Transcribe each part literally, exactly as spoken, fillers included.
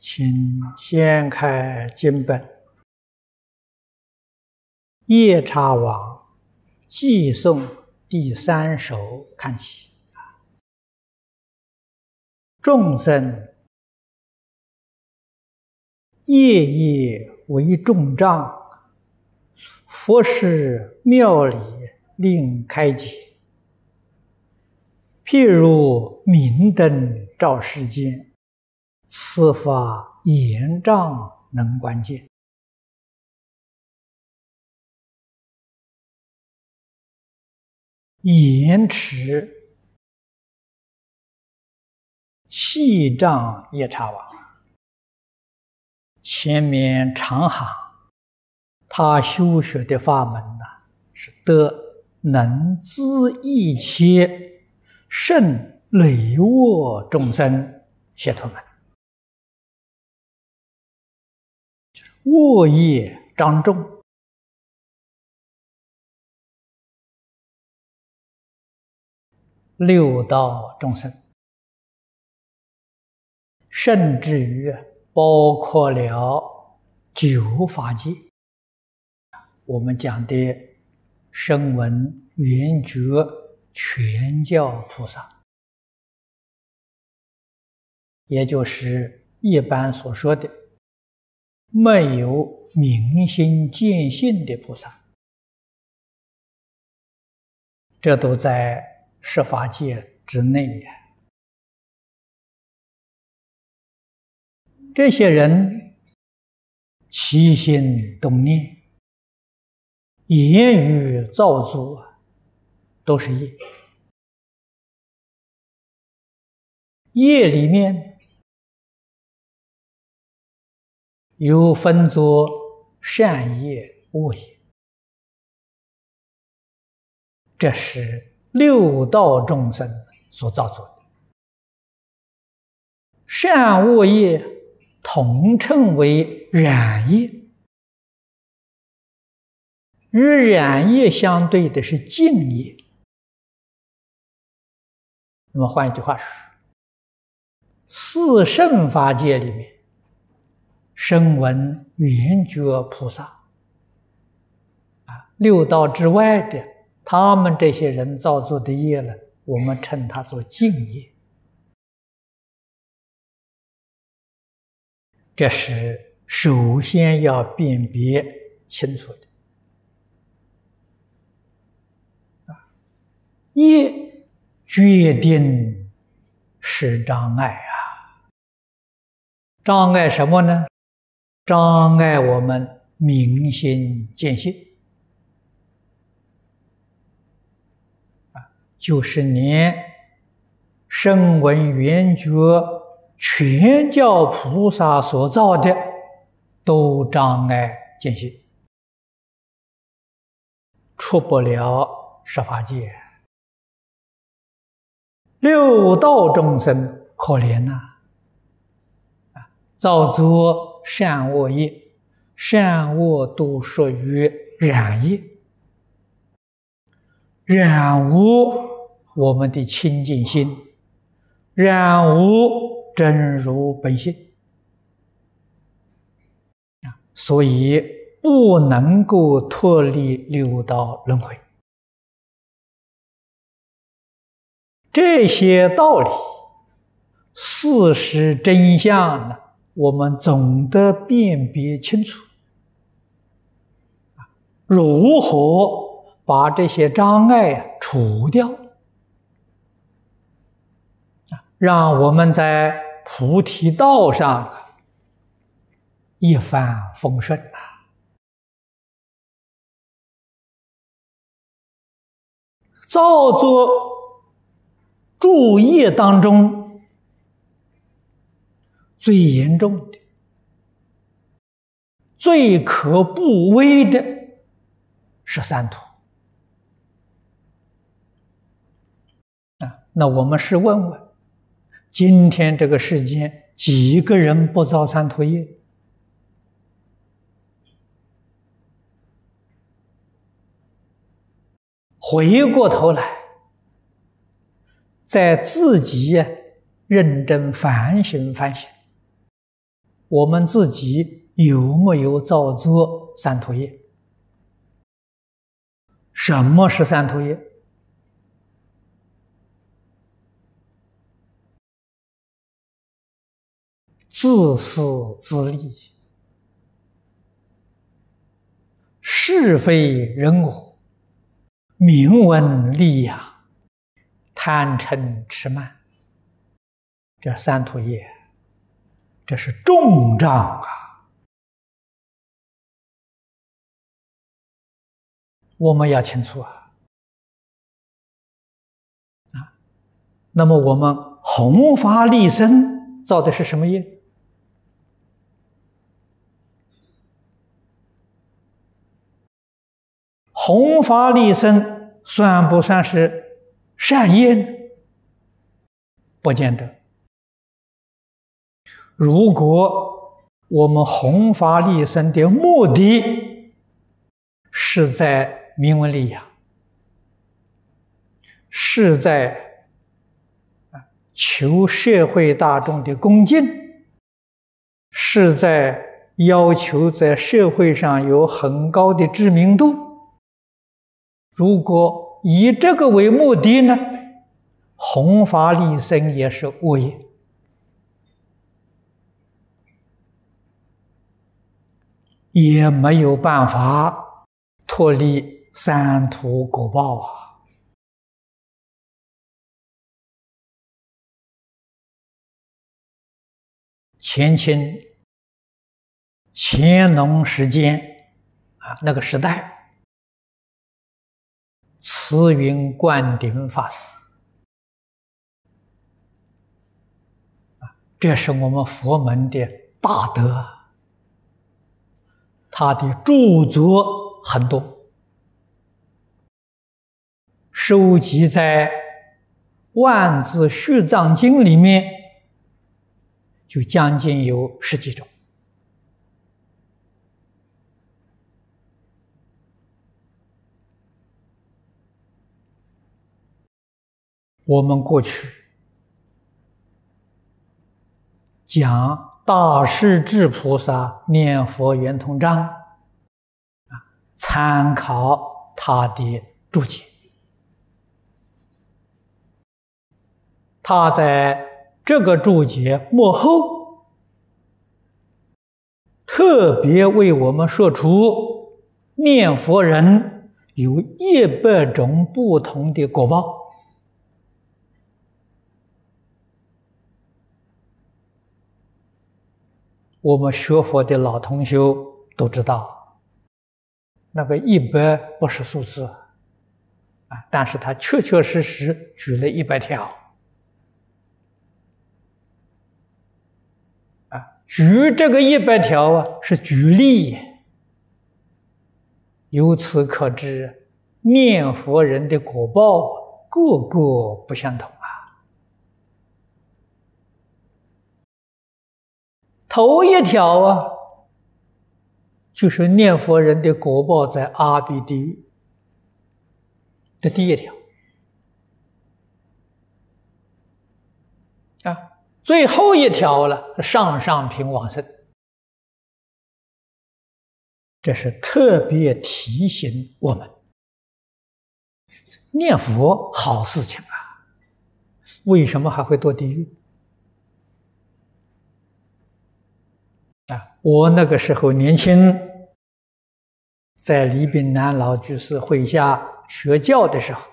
请先开经本，夜叉王寄颂第三首看起。众生夜夜为重障，佛事妙理令开解。譬如明灯照世间，此法严障能观见。严持气障夜叉王，前面长行，他修学的法门呢、啊，是得能知一切胜累恶众生解脱门。恶业障重，六道众生，甚至于包括了九法界。我们讲的声闻缘觉全教菩萨，也就是一般所说的没有明心见性的菩萨，这都在十法界之内呀。这些人起心动念、言语造作都是业，业里面有分作善业、恶业，这是六道众生所造作的。善恶业统称为染业，与染业相对的是净业。那么换一句话说，四圣法界里面，声闻缘觉菩萨啊，六道之外的他们这些人造作的业呢，我们称它做净业。这是首先要辨别清楚的。业决定是障碍啊！障碍什么呢？障碍我们明心见性啊，就是连声闻缘觉全教菩萨所造的都障碍见性，出不了十法界。六道众生可怜呐、啊！造作善恶业，善恶都属于染业，染污我们的清净心，染污真如本性，所以不能够脱离六道轮回。这些道理、事实真相呢，我们总得辨别清楚。如何把这些障碍除掉，让我们在菩提道上一帆风顺啊！造作诸业当中最严重的、最可怖危的是三途啊！那我们试问问，今天这个世间几个人不造三途业？回过头来，在自己认真反省反省， 我们自己有没有造作三途业？什么是三途业？自私自利，是非人我，名闻利养，贪嗔痴慢，这三途业，这是重障啊！我们要清楚啊！啊，那么我们弘法利生造的是什么业？弘法利生算不算是善业呢？不见得。如果我们弘法利生的目的是在名闻利养，是在求社会大众的恭敬，是在要求在社会上有很高的知名度，如果以这个为目的呢，弘法利生也是恶业。也没有办法脱离三途果报啊！前清乾隆时间啊，那个时代，慈云灌顶法师啊，这是我们佛门的大德。他的著作很多，收集在《万字续藏经》里面，就将近有十几种。我们过去讲大势至菩萨念佛圆通章啊，参考他的注解。他在这个注解末后，特别为我们说出念佛人有一百种不同的果报。我们学佛的老同修都知道，那个一百不是数字啊，但是他确确实实举了一百条啊，举这个一百条啊是举例，由此可知，念佛人的果报个个不相同。头一条啊，就是念佛人的果报在阿鼻地狱，这第一条啊。最后一条了，上上品往生，这是特别提醒我们，念佛好事情啊，为什么还会堕地狱？啊，我那个时候年轻，在李炳南老居士会下学教的时候，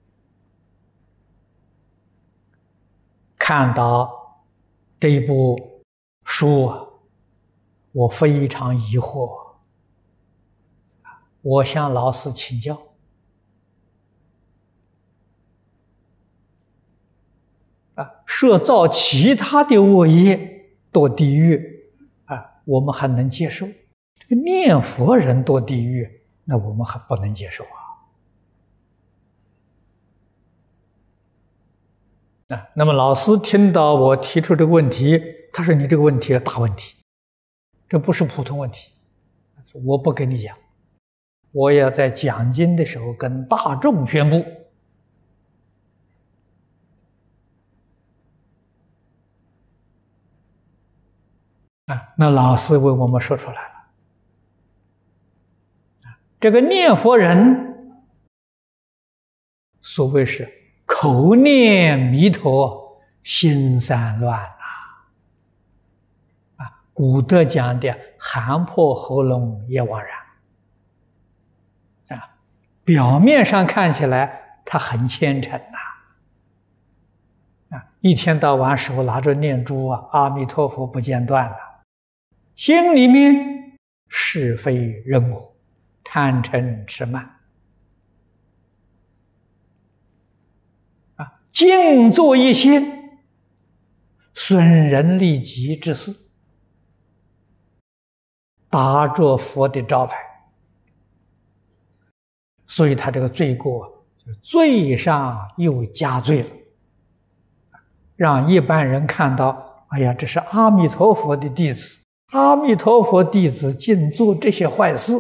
看到这一部书啊，我非常疑惑，我向老师请教。啊，设造其他的恶业堕地狱。我们还能接受，这个念佛人堕地狱，那我们还不能接受啊！啊，那么老师听到我提出这个问题，他说：“你这个问题大问题，这不是普通问题。”我不跟你讲，我要在讲经的时候跟大众宣布。 啊，那老师为我们说出来了。这个念佛人，所谓是口念弥陀，心散乱啊！啊，古德讲的喊破喉咙也枉然啊。表面上看起来他很虔诚呐，啊，一天到晚手拿着念珠啊，阿弥陀佛不间断的，心里面是非人我，贪嗔痴慢啊，净做一些损人利己之事，打着佛的招牌，所以他这个罪过就罪上又加罪了，让一般人看到，哎呀，这是阿弥陀佛的弟子，阿弥陀佛弟子竟做这些坏事，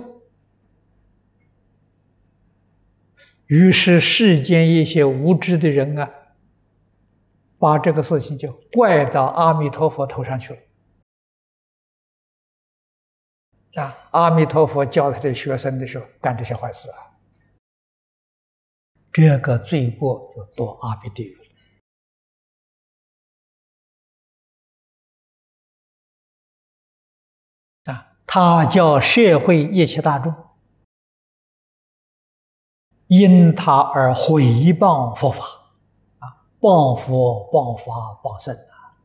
于是世间一些无知的人啊，把这个事情就怪到阿弥陀佛头上去了。啊，阿弥陀佛教他的学生的时候干这些坏事啊，这个罪过就堕阿鼻地狱了。啊，他叫社会一切大众因他而毁谤佛法啊，谤佛、谤法、谤僧啊，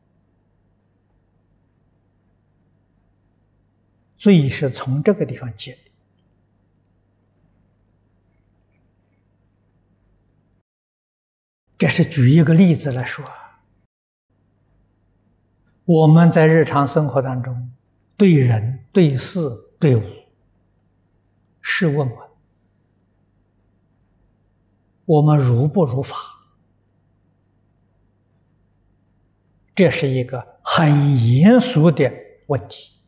罪是从这个地方结的。这是举一个例子来说，我们在日常生活当中，对人、对事、对物，试问问，我们如不如法？这是一个很严肃的问题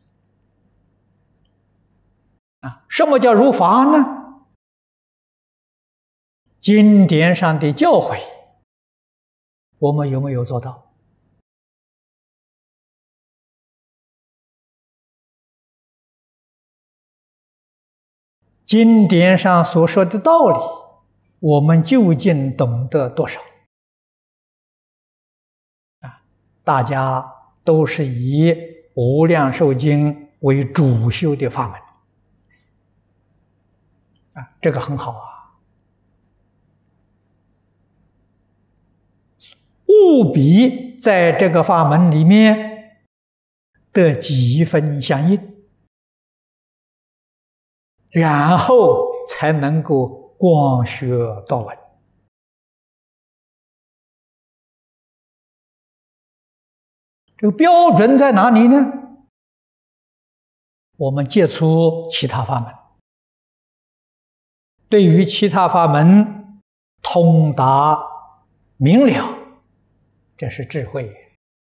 啊！什么叫如法呢？经典上的教诲，我们有没有做到？经典上所说的道理，我们究竟懂得多少？啊，大家都是以《无量寿经》为主修的法门，啊，这个很好啊。务必在这个法门里面得几分相应，然后才能够广学多闻。这个标准在哪里呢？我们接触其他法门，对于其他法门通达明了，这是智慧。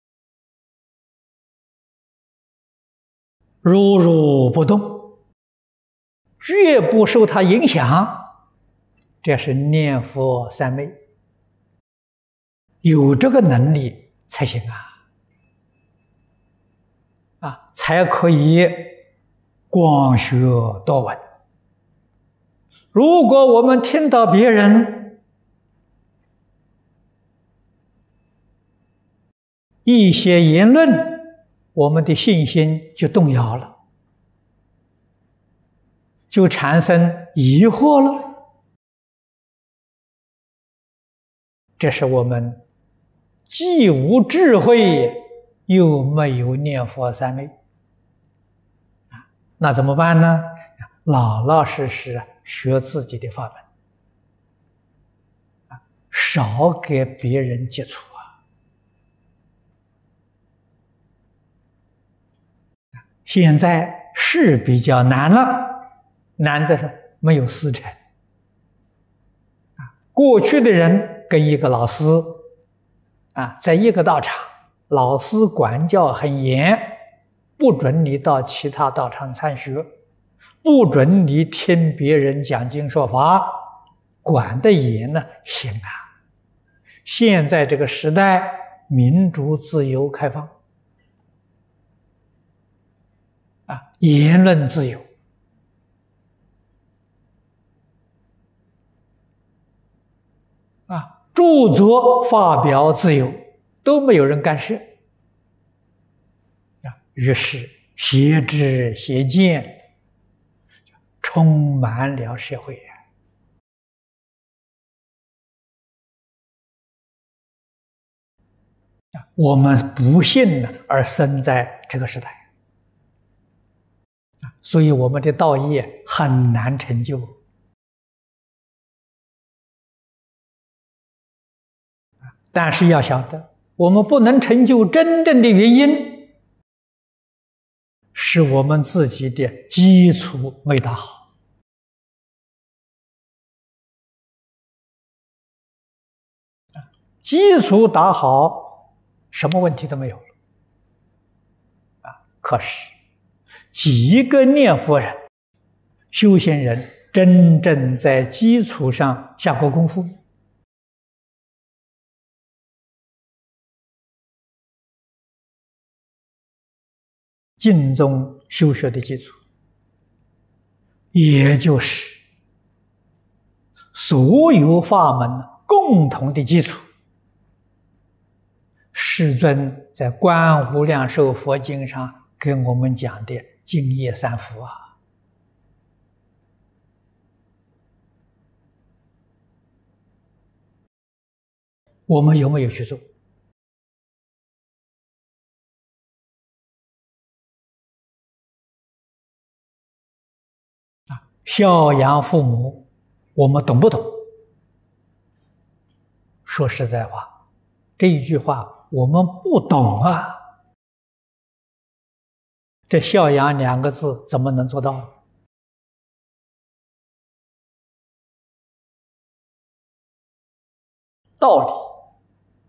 如如不动，绝不受它影响，这是念佛三昧。有这个能力才行啊，啊，才可以广学多闻。如果我们听到别人一些言论，我们的信心就动摇了，就产生疑惑了。这是我们既无智慧又没有念佛三昧，那怎么办呢？老老实实学自己的法门，少给别人接触。现在是比较难了，难在是没有师承。过去的人跟一个老师啊，在一个道场，老师管教很严，不准你到其他道场参学，不准你听别人讲经说法，管得严呢，行啊。现在这个时代，民主、自由、开放。 言论自由，啊，著作发表自由，都没有人干涉。啊，于是邪知邪见充满了社会啊！我们不幸而生在这个时代。所以我们的道业很难成就。但是要晓得，我们不能成就真正的原因，是我们自己的基础没打好。基础打好，什么问题都没有了。啊，可是几个念佛人、修行人真正在基础上下过功夫？净宗修学的基础，也就是所有法门共同的基础。世尊在《观无量寿佛经》上跟我们讲的净业三福啊，我们有没有去做？啊，孝养父母，我们懂不懂？说实在话，这一句话我们不懂啊。这孝养两个字怎么能做到？道理、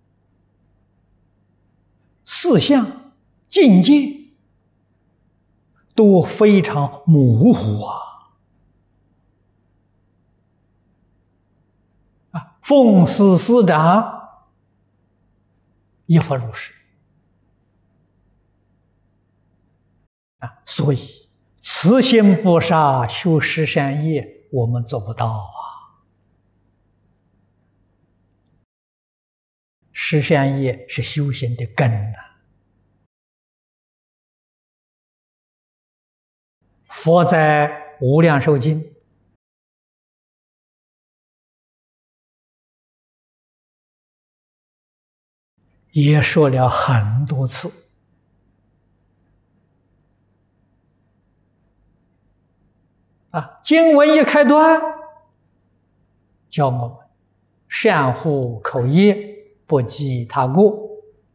事项、境界都非常模糊啊！啊，奉事师长一佛如是啊，所以慈心不杀，修十善业，我们做不到啊。十善业是修行的根呐、啊。佛在《无量寿经》也说了很多次。啊，经文一开端，教我们善护口业，不积他过；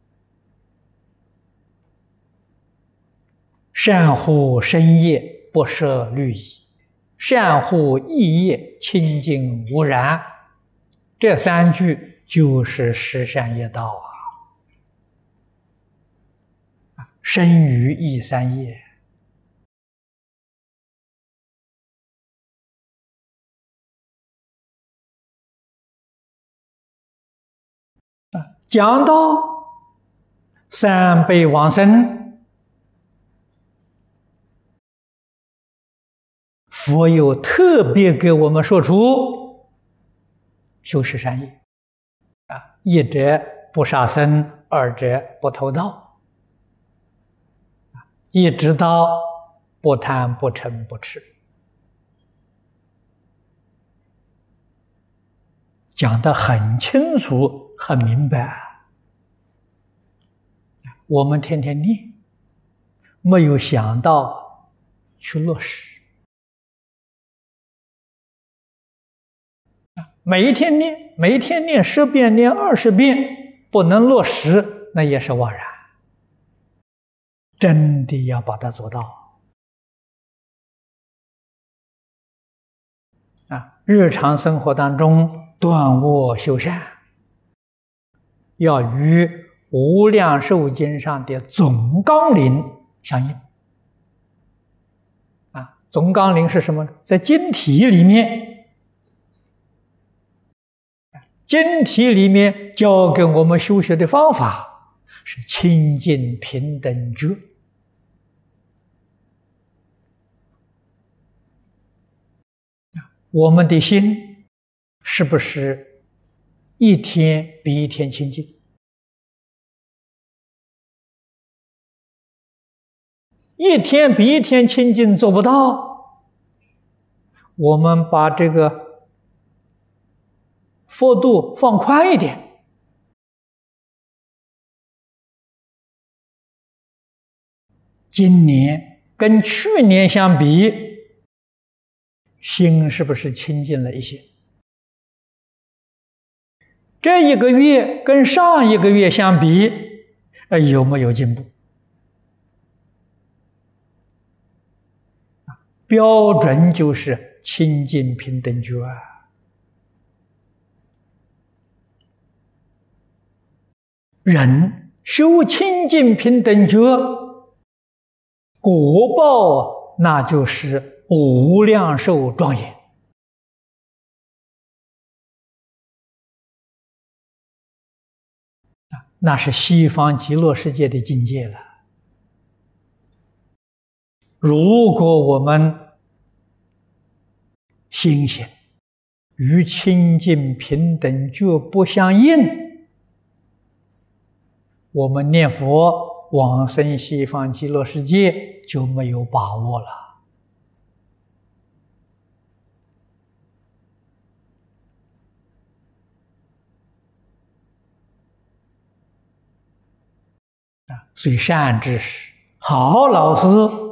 善护身业，不摄律仪；善护意业，清净无染。这三句就是十善业道啊！身语意三业。讲到三辈往生，佛又特别给我们说出修十善业啊，一者不杀生，二者不偷盗，一直到不贪不嗔不痴，讲得很清楚很明白。我们天天念，没有想到去落实。每一天念，每一天念十遍，念二十遍，不能落实，那也是枉然。真的要把它做到啊！日常生活当中断恶修善，要与无量寿经上的总纲领相应啊！总纲领是什么呢？在经体里面，经体里面教给我们修学的方法是清净平等觉我们的心是不是一天比一天清净？一天比一天清净做不到，我们把这个幅度放宽一点，今年跟去年相比，心是不是清净了一些？这一个月跟上一个月相比，呃，有没有进步？标准就是清净平等觉啊！人修清净平等觉，果报那就是无量寿庄严。那是西方极乐世界的境界了。如果我们心性与清净平等觉不相应，我们念佛往生西方极乐世界就没有把握了。所以善知识、好老师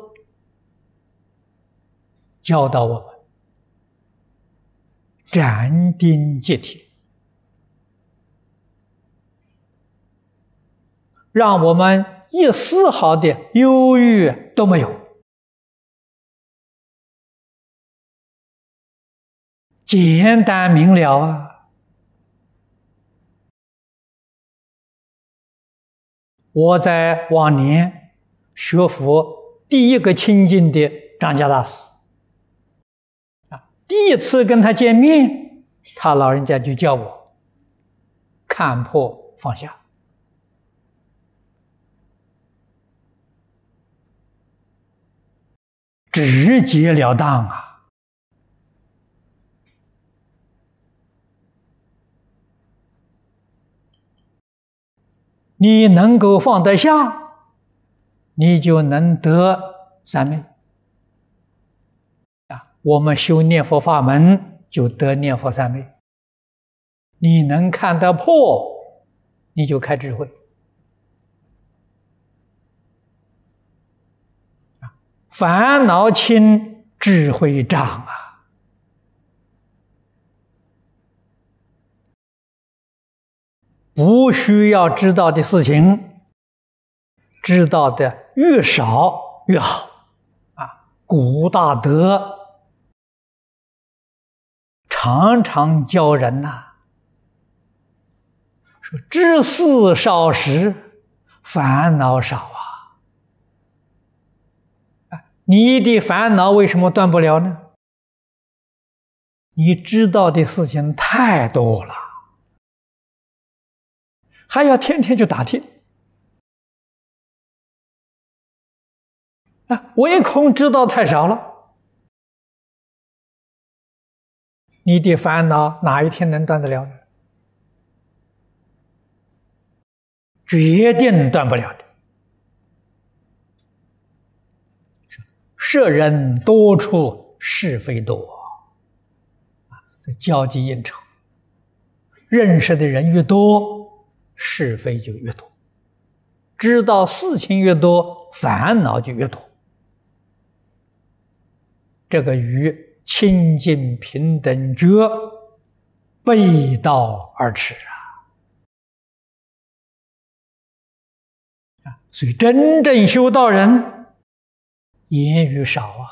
教导我们斩钉截铁，让我们一丝毫的忧郁都没有，简单明了啊！我在往年学佛第一个亲近的张家大师啊，第一次跟他见面，他老人家就叫我看破放下，直截了当啊！你能够放得下，你就能得三昧啊！我们修念佛法门就得念佛三昧。你能看得破，你就开智慧啊！烦恼轻，智慧长啊！不需要知道的事情，知道的越少越好啊！古大德常常教人呐、啊，说知事少时，烦恼少啊！啊，你的烦恼为什么断不了呢？你知道的事情太多了。还要天天去打听啊！唯恐知道太少了，你的烦恼哪一天能断得了呢？决定断不了的。摄人多处，是非多啊！这交际应酬，认识的人越多，是非就越多，知道事情越多，烦恼就越多。这个与清净平等觉背道而驰啊！所以真正修道人，言语少啊。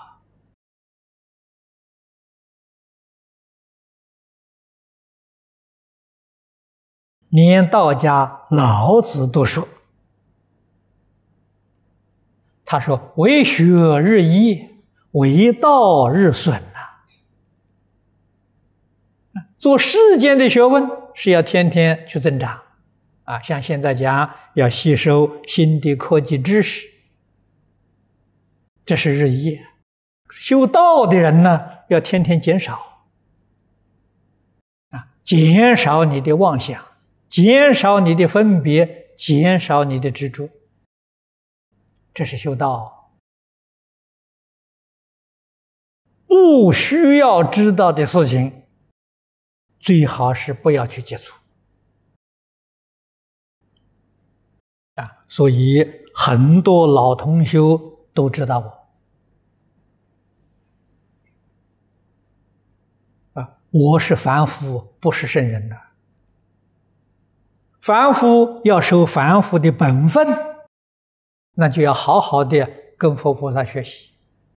连道家老子都说，他说为学日益，为道日损呐。做世间的学问是要天天去增长啊，像现在讲要吸收新的科技知识，这是日益。修道的人呢，要天天减少减少你的妄想，减少你的分别，减少你的执着，这是修道。不需要知道的事情，最好是不要去接触啊。所以很多老同修都知道我。我是凡夫，不是圣人的。凡夫要守凡夫的本分，那就要好好的跟佛菩萨学习。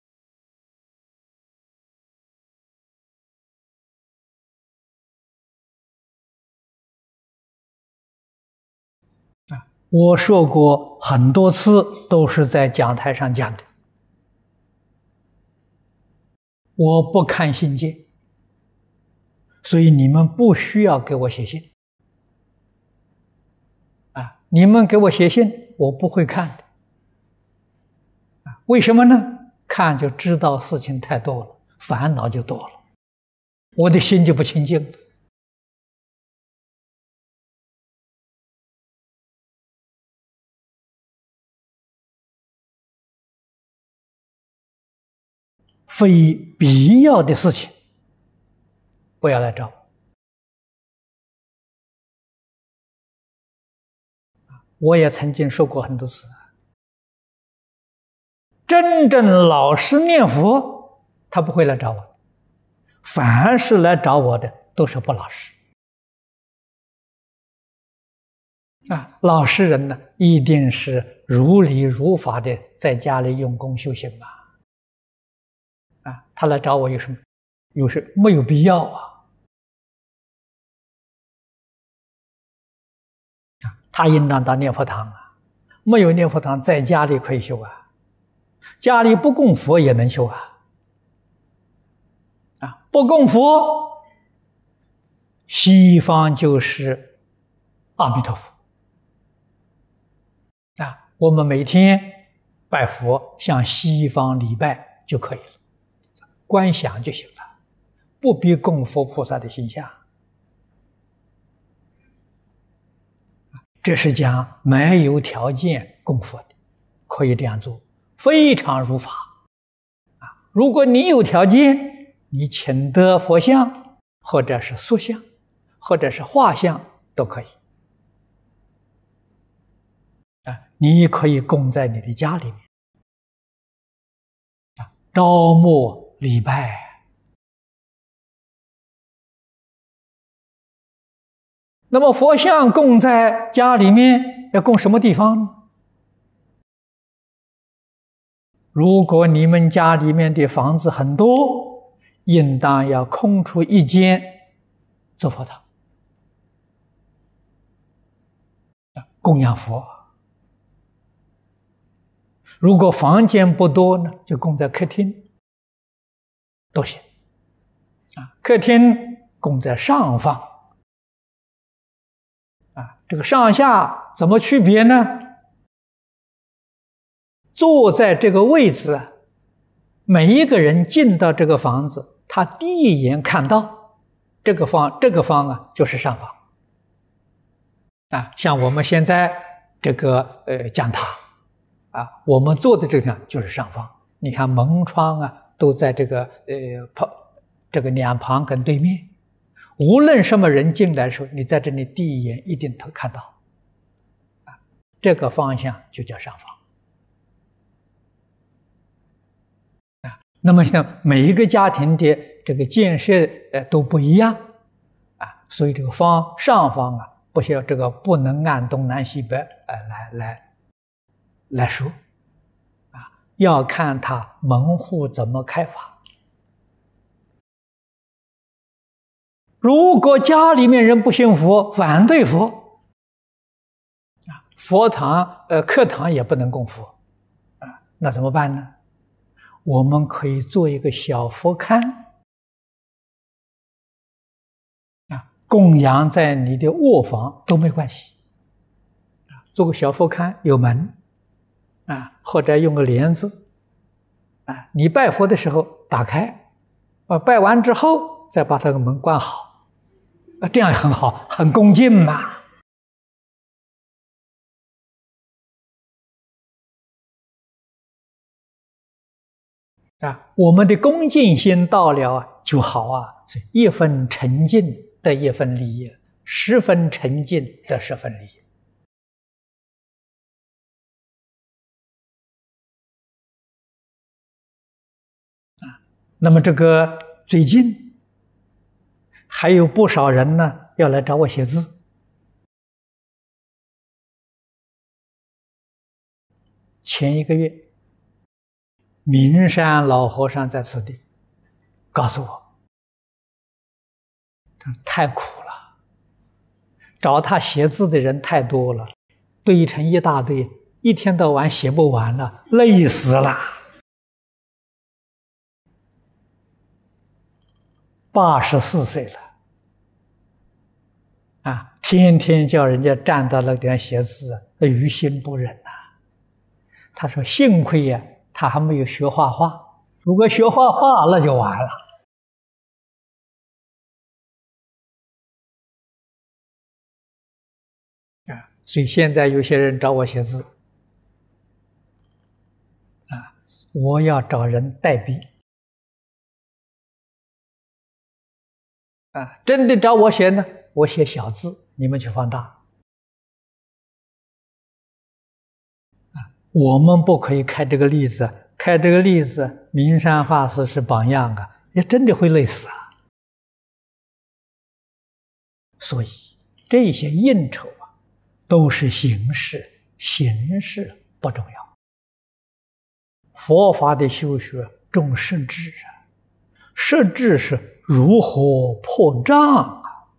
啊，我说过很多次，都是在讲台上讲的。我不看信件。所以你们不需要给我写信啊！你们给我写信，我不会看的啊！为什么呢？看就知道事情太多了，烦恼就多了，我的心就不清净了。非必要的事情，不要来找我。我也曾经说过很多次，真正老实念佛，他不会来找我。凡是来找我的，都是不老实。啊，老实人呢，一定是如理如法的，在家里用功修行嘛。啊，他来找我有什么？有时没有必要啊。他应当到念佛堂啊，没有念佛堂，在家里可以修啊，家里不供佛也能修啊。啊，不供佛，西方就是阿弥陀佛啊。我们每天拜佛，向西方礼拜就可以了，观想就行了，不必供佛菩萨的形象。这是讲没有条件供佛的，可以这样做，非常如法啊。如果你有条件，你请得佛像，或者是塑像，或者是画像都可以啊。你可以供在你的家里面啊，朝暮礼拜。那么佛像供在家里面，要供什么地方呢？如果你们家里面的房子很多，应当要空出一间做佛堂，供养佛。如果房间不多呢，就供在客厅都行啊。客厅供在上方。啊，这个上下怎么区别呢？坐在这个位置，每一个人进到这个房子，他第一眼看到这个方，这个方啊，就是上方。啊，像我们现在这个呃讲堂啊，我们坐的这个地方就是上方。你看门窗啊，都在这个呃旁这个两旁跟对面。无论什么人进来的时候，你在这里第一眼一定都看到，啊，这个方向就叫上方，啊。那么像每一个家庭的这个建设呃都不一样，啊，所以这个方上方啊，不需要这个不能按东南西北呃来来来说，啊，要看他门户怎么开发。如果家里面人不信佛，反对佛，啊，佛堂、呃课堂也不能供佛，啊，那怎么办呢？我们可以做一个小佛龛，啊，供养在你的卧房都没关系，啊，做个小佛龛有门，啊，或者用个帘子，啊，你拜佛的时候打开，啊，拜完之后再把这个门关好。 啊，这样很好，很恭敬嘛。啊，我们的恭敬心到了就好啊，所以一分沉静得一分利益，十分沉静得十分利益。啊，那么这个最近还有不少人呢要来找我写字。前一个月，明山老和尚在此地告诉我，太苦了，找他写字的人太多了，堆成一大堆，一天到晚写不完了，累死了。八十四岁了，啊，天天叫人家站到那地方写字，于心不忍呐。他说：“幸亏呀、啊，他还没有学画画，如果学画画，那就完了。”啊，所以现在有些人找我写字，啊，我要找人代笔。啊，真的找我写呢，我写小字，你们去放大。啊，我们不可以开这个例子，开这个例子，明山法师是榜样啊，也真的会累死啊。所以这些应酬啊，都是形式，形式不重要。佛法的修学重实质啊，实质是如何破障啊？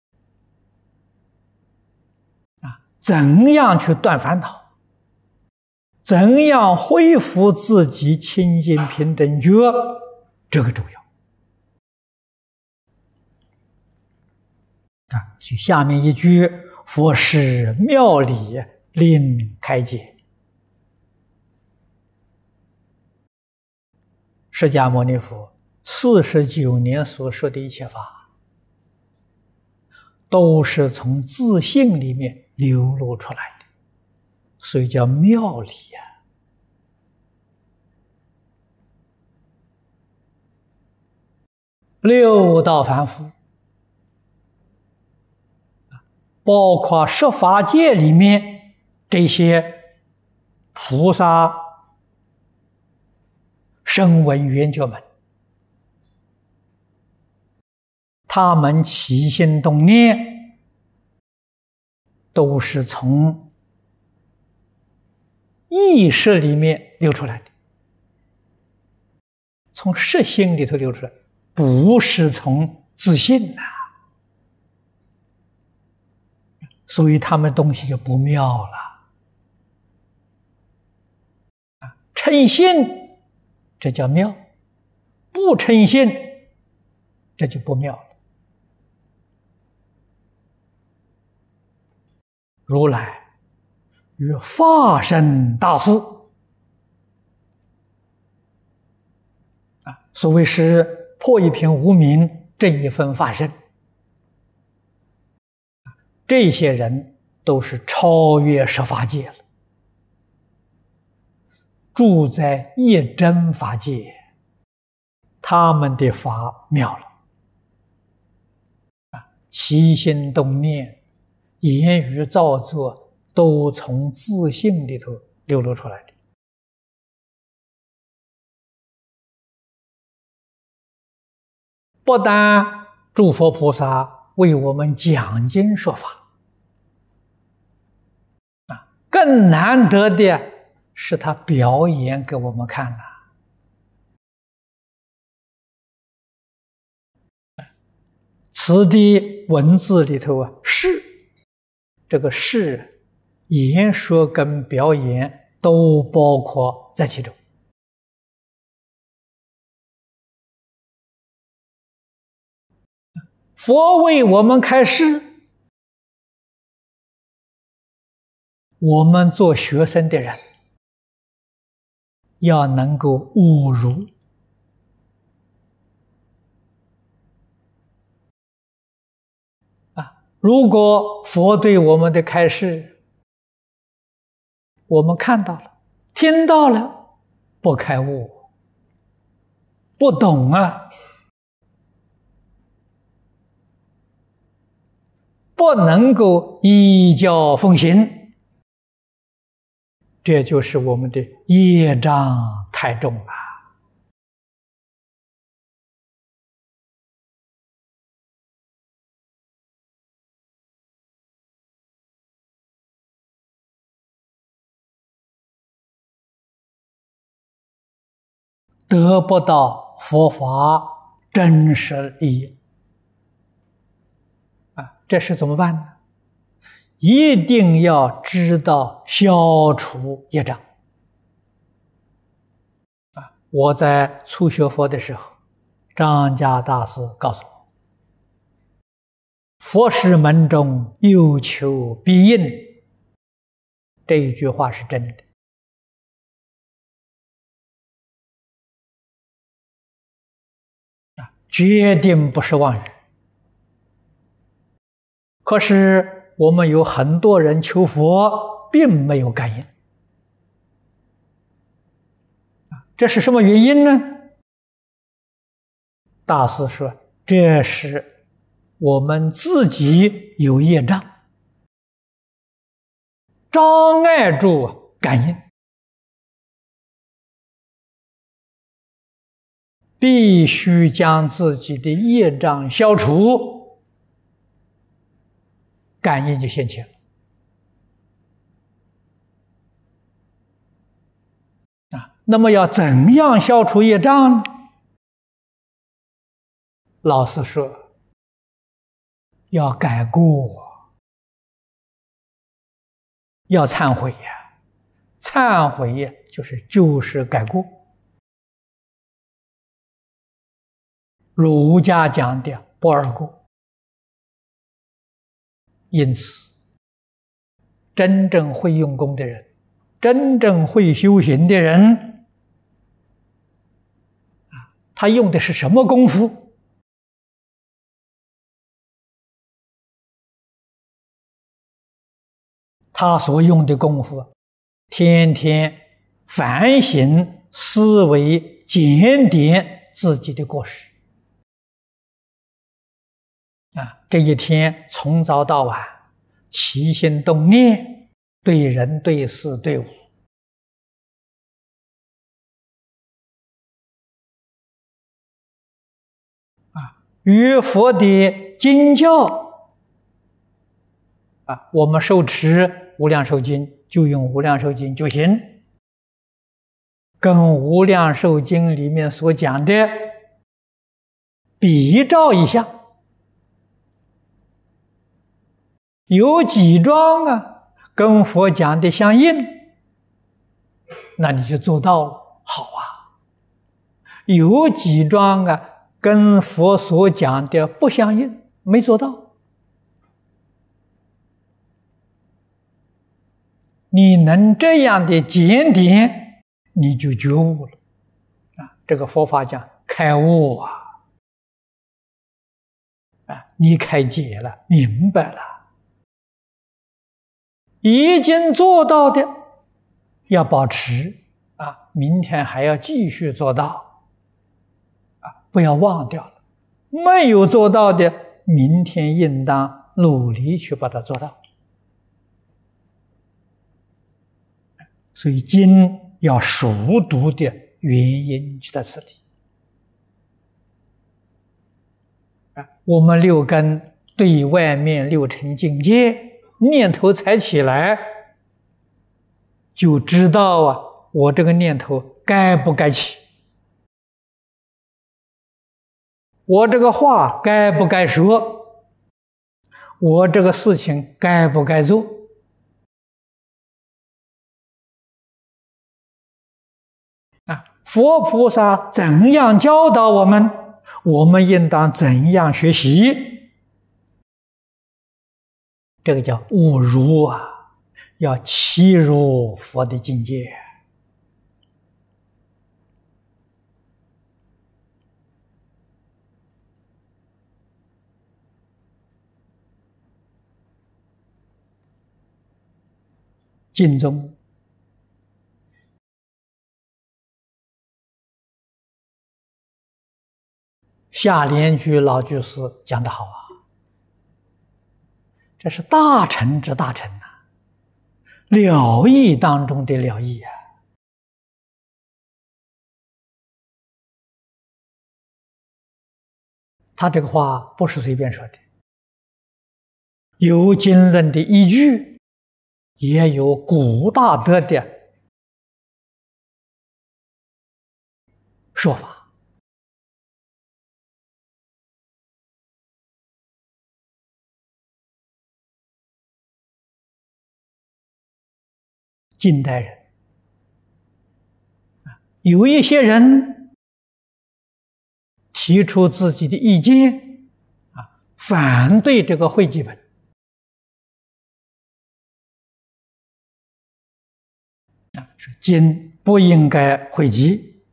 啊，怎样去断烦恼？怎样恢复自己清净平等觉？这个重要啊！所以下面一句：“佛是妙理，令开解。”释迦牟尼佛四十九年所说的一切法，都是从自性里面流露出来的，所以叫妙理呀、啊。六道凡夫，包括十法界里面这些菩萨、声闻缘觉门，他们起心动念都是从意识里面流出来的，从识心里头流出来，不是从自信呐、啊。所以他们东西就不妙了。称心，这叫妙；不称心，这就不妙了。如来与法身大士啊，所谓是破一品无明，正一分法身。这些人都是超越十法界了，住在一真法界，他们的法妙了啊，起心动念、言语造作，都从自性里头流露出来的。不但诸佛菩萨为我们讲经说法，啊，更难得的是他表演给我们看了。此地文字里头啊，是这个是言说跟表演都包括在其中。佛为我们开示，我们做学生的人要能够悟入， 如果佛对我们的开示，我们看到了、听到了，不开悟，不懂啊，不能够依教奉行，这就是我们的业障太重了。得不到佛法真实利益啊，这是怎么办呢？一定要知道消除业障啊！我在初学佛的时候，张家大师告诉我，佛事门中有求必应，这一句话是真的啊，决定不是妄语。可是我们有很多人求佛并没有感应，这是什么原因呢？大师说，这是我们自己有业障，障碍住感应，必须将自己的业障消除，感应就现前了啊。那么要怎样消除业障呢？老师说，要改过，要忏悔呀！忏悔呀，就是旧事改过。儒家讲的不二过，因此，真正会用功的人，真正会修行的人，啊，他用的是什么功夫？他所用的功夫，天天反省思维检点自己的过失啊，这一天从早到晚起心动念，对人对事对物啊，与佛的经教啊，我们受持无量寿经就用无量寿经就行，跟无量寿经里面所讲的比照一下，有几桩啊跟佛讲的相应，那你就做到了，好啊。有几桩啊跟佛所讲的不相应，没做到，你能这样的检点，你就觉悟了啊！这个佛法讲开悟啊，啊，你开解了，明白了，已经做到的要保持啊，明天还要继续做到啊，不要忘掉了。没有做到的，明天应当努力去把它做到。所以经要熟读的原因就在这里啊。我们六根对外面六尘境界念头才起来，就知道啊，我这个念头该不该起，我这个话该不该说，我这个事情该不该做。啊，佛菩萨怎样教导我们，我们应当怎样学习，这个叫悟入啊，要契入佛的境界。 经中夏莲居老居士讲得好啊，这是大乘之大乘呐、啊，了义当中的了义啊。他这个话不是随便说的，有经论的依据，也有古大德的说法。近代人有一些人提出自己的意见啊，反对这个汇集本啊，说经不应该汇集。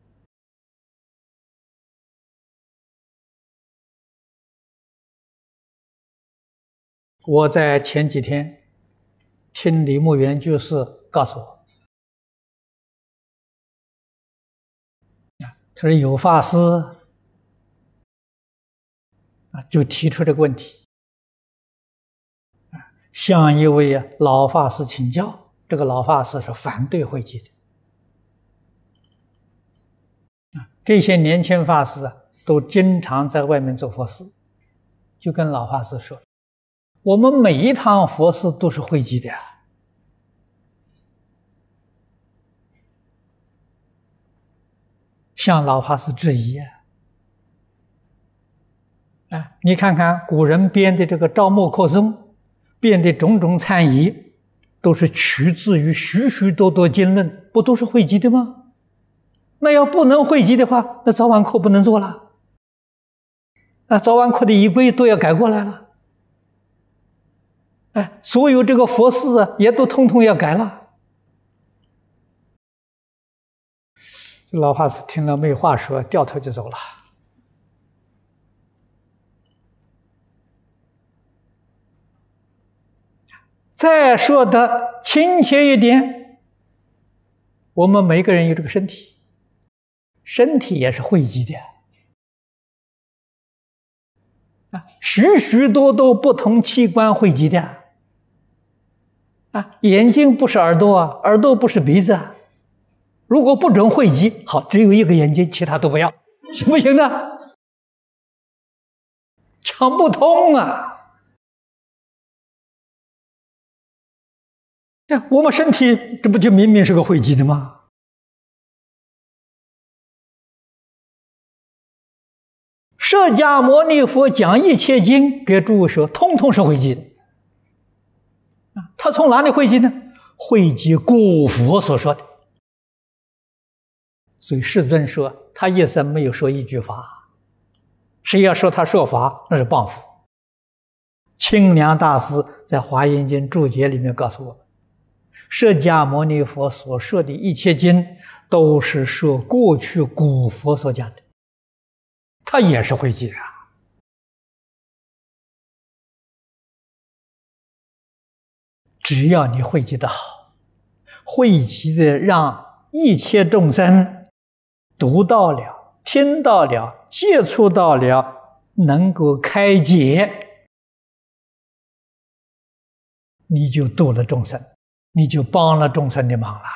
我在前几天听李牧原居士告诉我，他说有法师啊，就提出这个问题，向一位老法师请教，这个老法师是反对汇集的。这些年轻法师啊，都经常在外面做佛事，就跟老法师说，我们每一趟佛事都是汇集的啊。向老法师质疑啊！啊，你看看古人编的这个《赵墨客宗》，编的种种参仪，都是取自于许许多多经论，不都是汇集的吗？那要不能汇集的话，那早晚课不能做了，啊，早晚课的仪规都要改过来了，哎，所有这个佛事啊，也都通通要改了。这老法师听了没话说，掉头就走了。再说的亲切一点，我们每个人有这个身体，身体也是汇集的啊，许许多多不同器官汇集的啊，眼睛不是耳朵啊，耳朵不是鼻子啊。如果不准汇集，好，只有一个眼睛，其他都不要，行不行呢？讲不通啊！这我们身体，这不就明明是个汇集的吗？释迦牟尼佛讲一切经给诸位说，通通是汇集的。他从哪里汇集呢？汇集古佛所说的。所以世尊说，他一生没有说一句法，谁要说他说法，那是谤佛。清凉大师在《华严经》注解里面告诉我们，释迦牟尼佛所说的一切经，都是说过去古佛所讲的，他也是汇集啊。只要你汇集的好，汇集的让一切众生读到了、听到了、接触到了，能够开解，你就度了众生，你就帮了众生的忙了。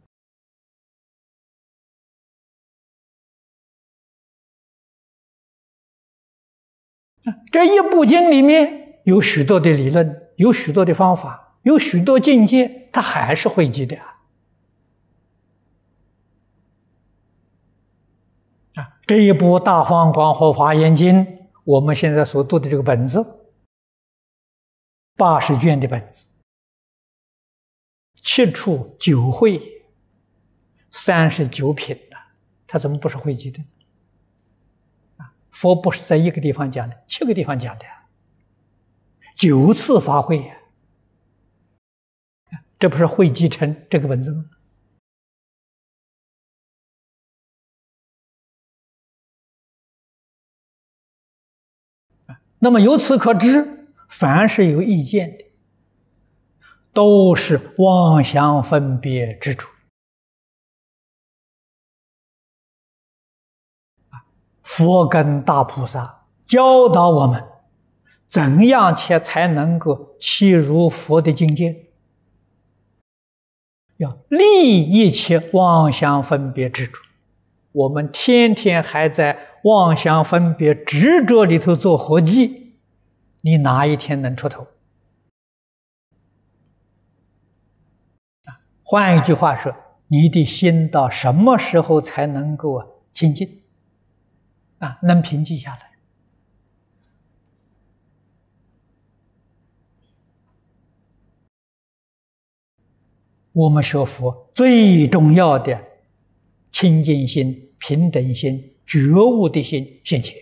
这一部经里面有许多的理论，有许多的方法，有许多境界，它还是汇集的。啊，这一部《大方广佛华严经》，我们现在所读的这个本子，八十卷的本子，七处九会，三十九品的，它怎么不是汇集的？啊，佛不是在一个地方讲的，七个地方讲的，九次法会呀，这不是汇集成这个本子吗？那么由此可知，凡是有意见的， 都是妄想分别执着。佛跟大菩萨教导我们，怎样才才能够契入佛的境界？要立一切妄想分别执着。我们天天还在妄想分别执着里头做活计，你哪一天能出头？换一句话说，你的心到什么时候才能够清净啊？能平静下来？我们学佛最重要的清净心、平等心、觉悟的心现前。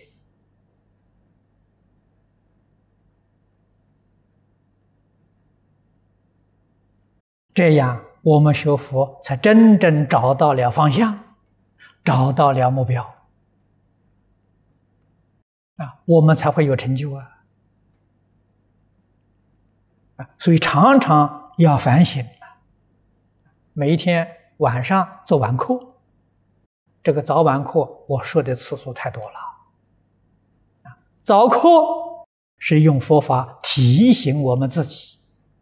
这样我们学佛才真正找到了方向，找到了目标啊，我们才会有成就啊！啊，所以常常要反省。每一天晚上做晚课，这个早晚课我说的次数太多了。早课是用佛法提醒我们自己，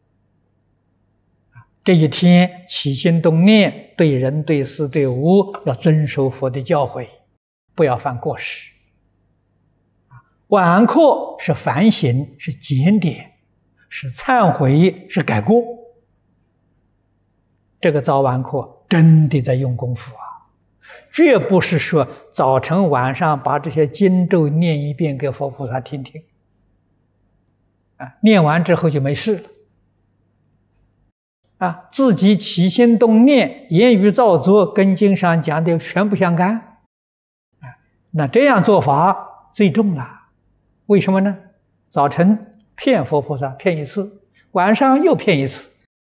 这一天起心动念，对人对事对物要遵守佛的教诲，不要犯过失。晚课是反省，是检点，是忏悔，是改过。这个早晚课真的在用功夫啊，绝不是说早晨晚上把这些经咒念一遍给佛菩萨听听啊，念完之后就没事了啊，自己起心动念、言语造作跟经上讲的全不相干啊，那这样做法最重了。为什么呢？早晨骗佛菩萨骗一次，晚上又骗一次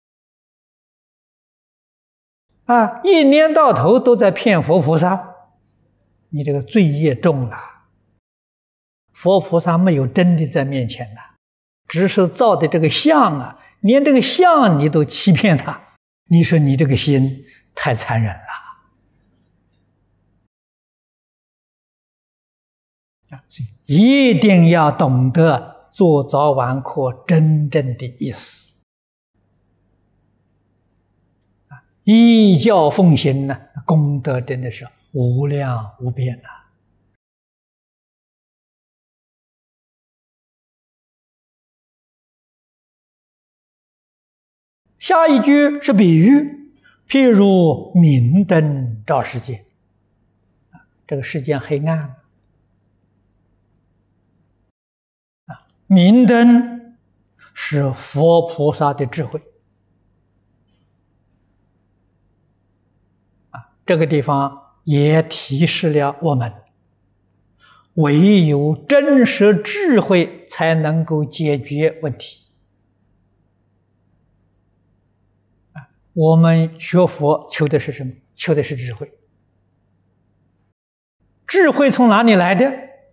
啊，一年到头都在骗佛菩萨，你这个罪业重了。佛菩萨没有真的在面前呢，只是造的这个相啊，连这个相你都欺骗他，你说你这个心太残忍了啊！所以一定要懂得做早晚课真正的意思。依教奉行呢，功德真的是无量无边呐、啊。下一句是比喻，譬如明灯照世间，这个世间黑暗啊，明灯是佛菩萨的智慧。这个地方也提示了我们，唯有真实智慧才能够解决问题。我们学佛求的是什么？求的是智慧。智慧从哪里来的？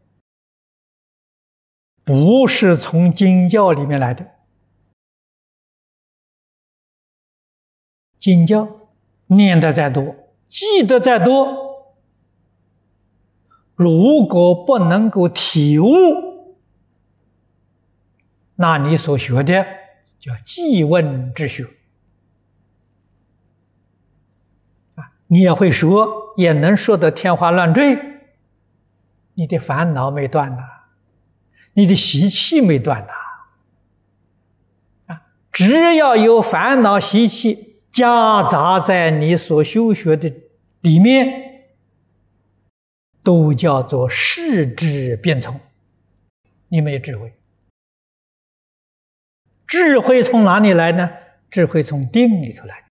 不是从经教里面来的。经教念得再多，记得再多，如果不能够体悟，那你所学的叫记问之学啊，你也会说，也能说得天花乱坠，你的烦恼没断呐，你的习气没断呐啊，只要有烦恼习气夹杂在你所修学的里面，都叫做世智变从，你没有智慧。智慧从哪里来呢？智慧从定里头来。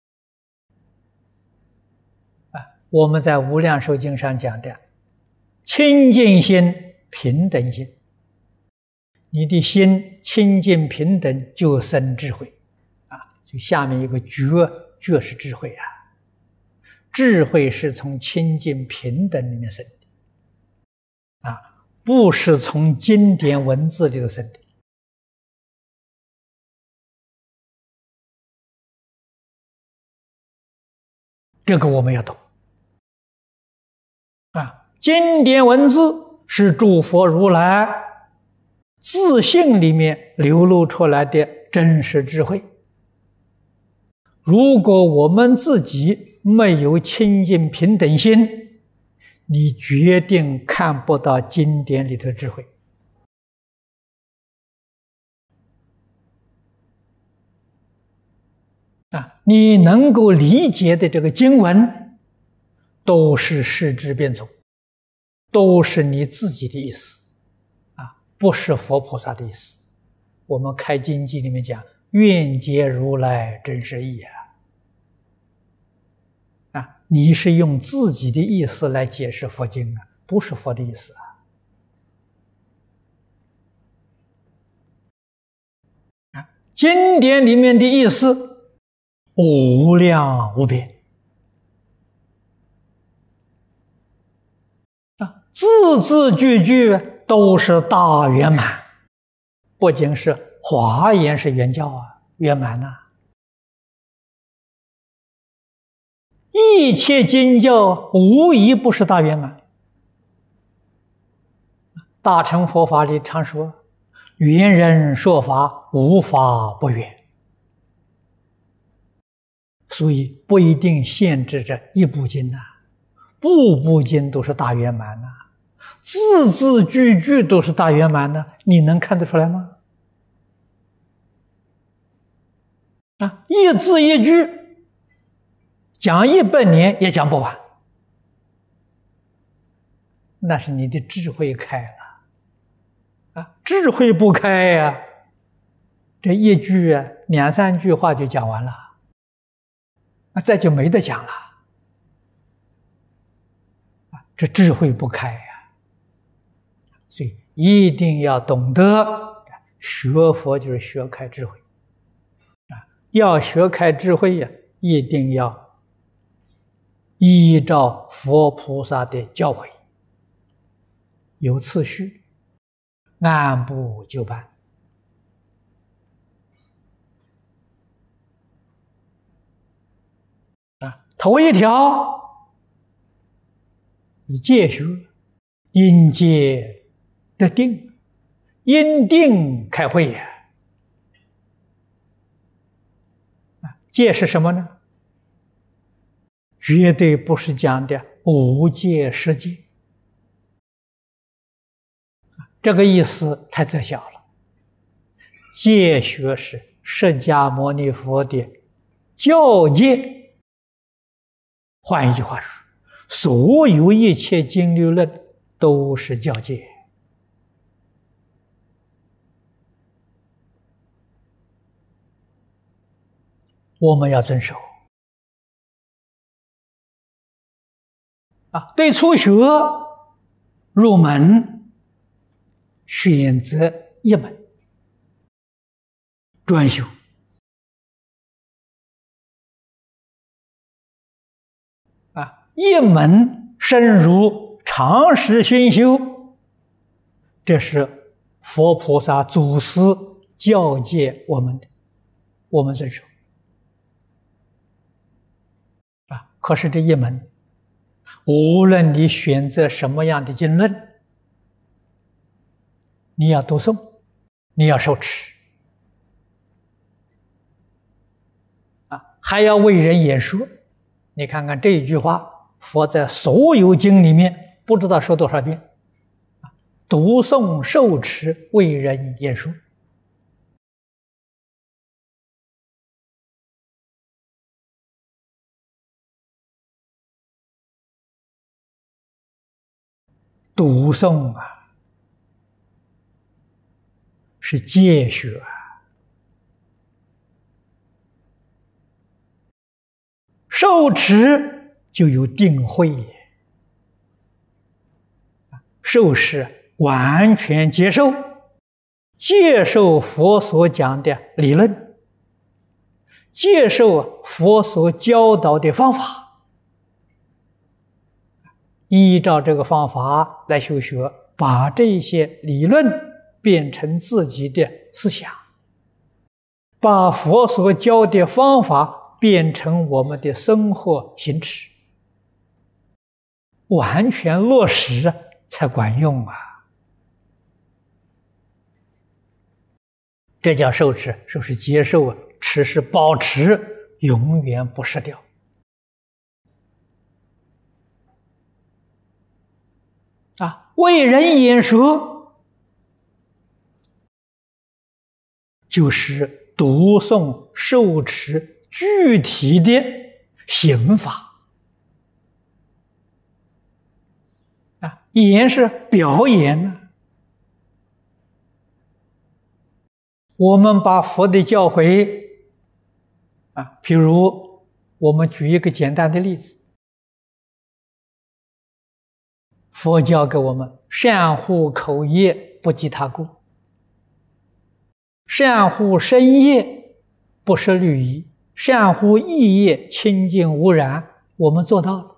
啊，我们在《无量寿经》上讲的清净心、平等心，你的心清净平等，就生智慧。就下面一个觉，觉是智慧啊，智慧是从清净平等里面生的啊，不是从经典文字里头生的。 这个我们要懂啊。经典文字是诸佛如来自性里面流露出来的真实智慧。如果我们自己没有清净平等心，你决定看不到经典里的智慧啊！你能够理解的这个经文，都是世之变种，都是你自己的意思啊，不是佛菩萨的意思。我们开经记里面讲，愿解如来真实义啊。啊，你是用自己的意思来解释佛经啊，不是佛的意思啊。啊，经典里面的意思无量无边啊，字字句句都是大圆满，不仅是华严是圆教啊，圆满呐、啊。一切经教无一不是大圆满。大乘佛法里常说，圆人说法，无法不圆。所以不一定限制着一部经呐、啊，部部经都是大圆满呐、啊，字字句句都是大圆满呐、啊，你能看得出来吗？啊，一字一句讲一百年也讲不完，那是你的智慧开了啊！智慧不开呀、啊，这一句啊，两三句话就讲完了，啊，再就没得讲了啊！这智慧不开呀、啊，所以一定要懂得学佛，就是学开智慧啊！要学开智慧呀、啊，一定要依照佛菩萨的教诲，有次序，按部就班啊。头一条，以戒学，因戒得定，因定开慧呀。啊，戒是什么呢？绝对不是讲的无戒十戒，这个意思太窄小了。戒学是释迦牟尼佛的教戒，换一句话说，所有一切经律论都是教戒。我们要遵守。啊，对初学入门，选择一门专修啊，一门深入，长时熏修，这是佛菩萨祖师教诫我们的，我们遵守啊。可是这一门，无论你选择什么样的经论，你要读诵，你要受持啊，还要为人演说。你看看这一句话，佛在所有经里面不知道说多少遍，读诵受持，为人演说。读诵啊，是戒学啊；受持就有定慧。受是完全接受，接受佛所讲的理论，接受佛所教导的方法。依照这个方法来修学，把这些理论变成自己的思想，把佛所教的方法变成我们的生活行持，完全落实才管用啊！这叫受持，受是接受啊，持是保持，永远不失掉。啊，为人演说，就是读诵受持具体的刑法。啊，演是表演呢。我们把佛的教诲，啊，譬如我们举一个简单的例子，佛教给我们善护口业，不计他过；善护身业，不失律仪；善护意业，清净无染。我们做到了，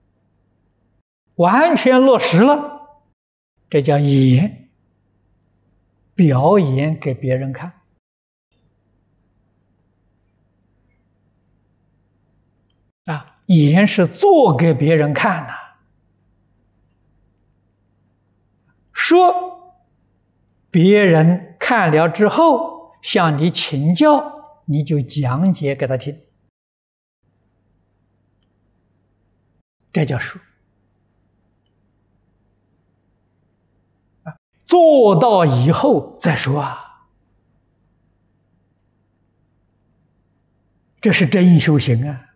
完全落实了，这叫演，表演给别人看。啊，演是做给别人看的。说别人看了之后向你请教，你就讲解给他听，这叫说。做到以后再说啊，这是真修行啊，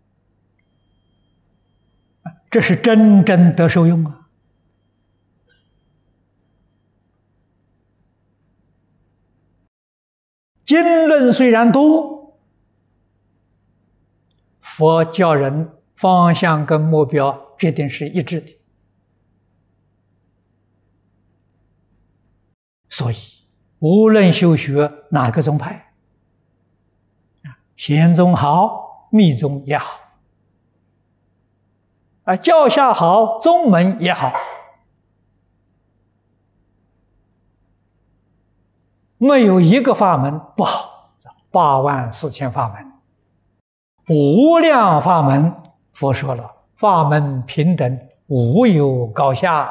这是真正得受用啊。经论虽然多，佛教人方向跟目标决定是一致的，所以无论修学哪个宗派，显宗好，密宗也好，啊，教下好，宗门也好，没有一个法门不好。八万四千法门，无量法门，佛说了，法门平等，无有高下。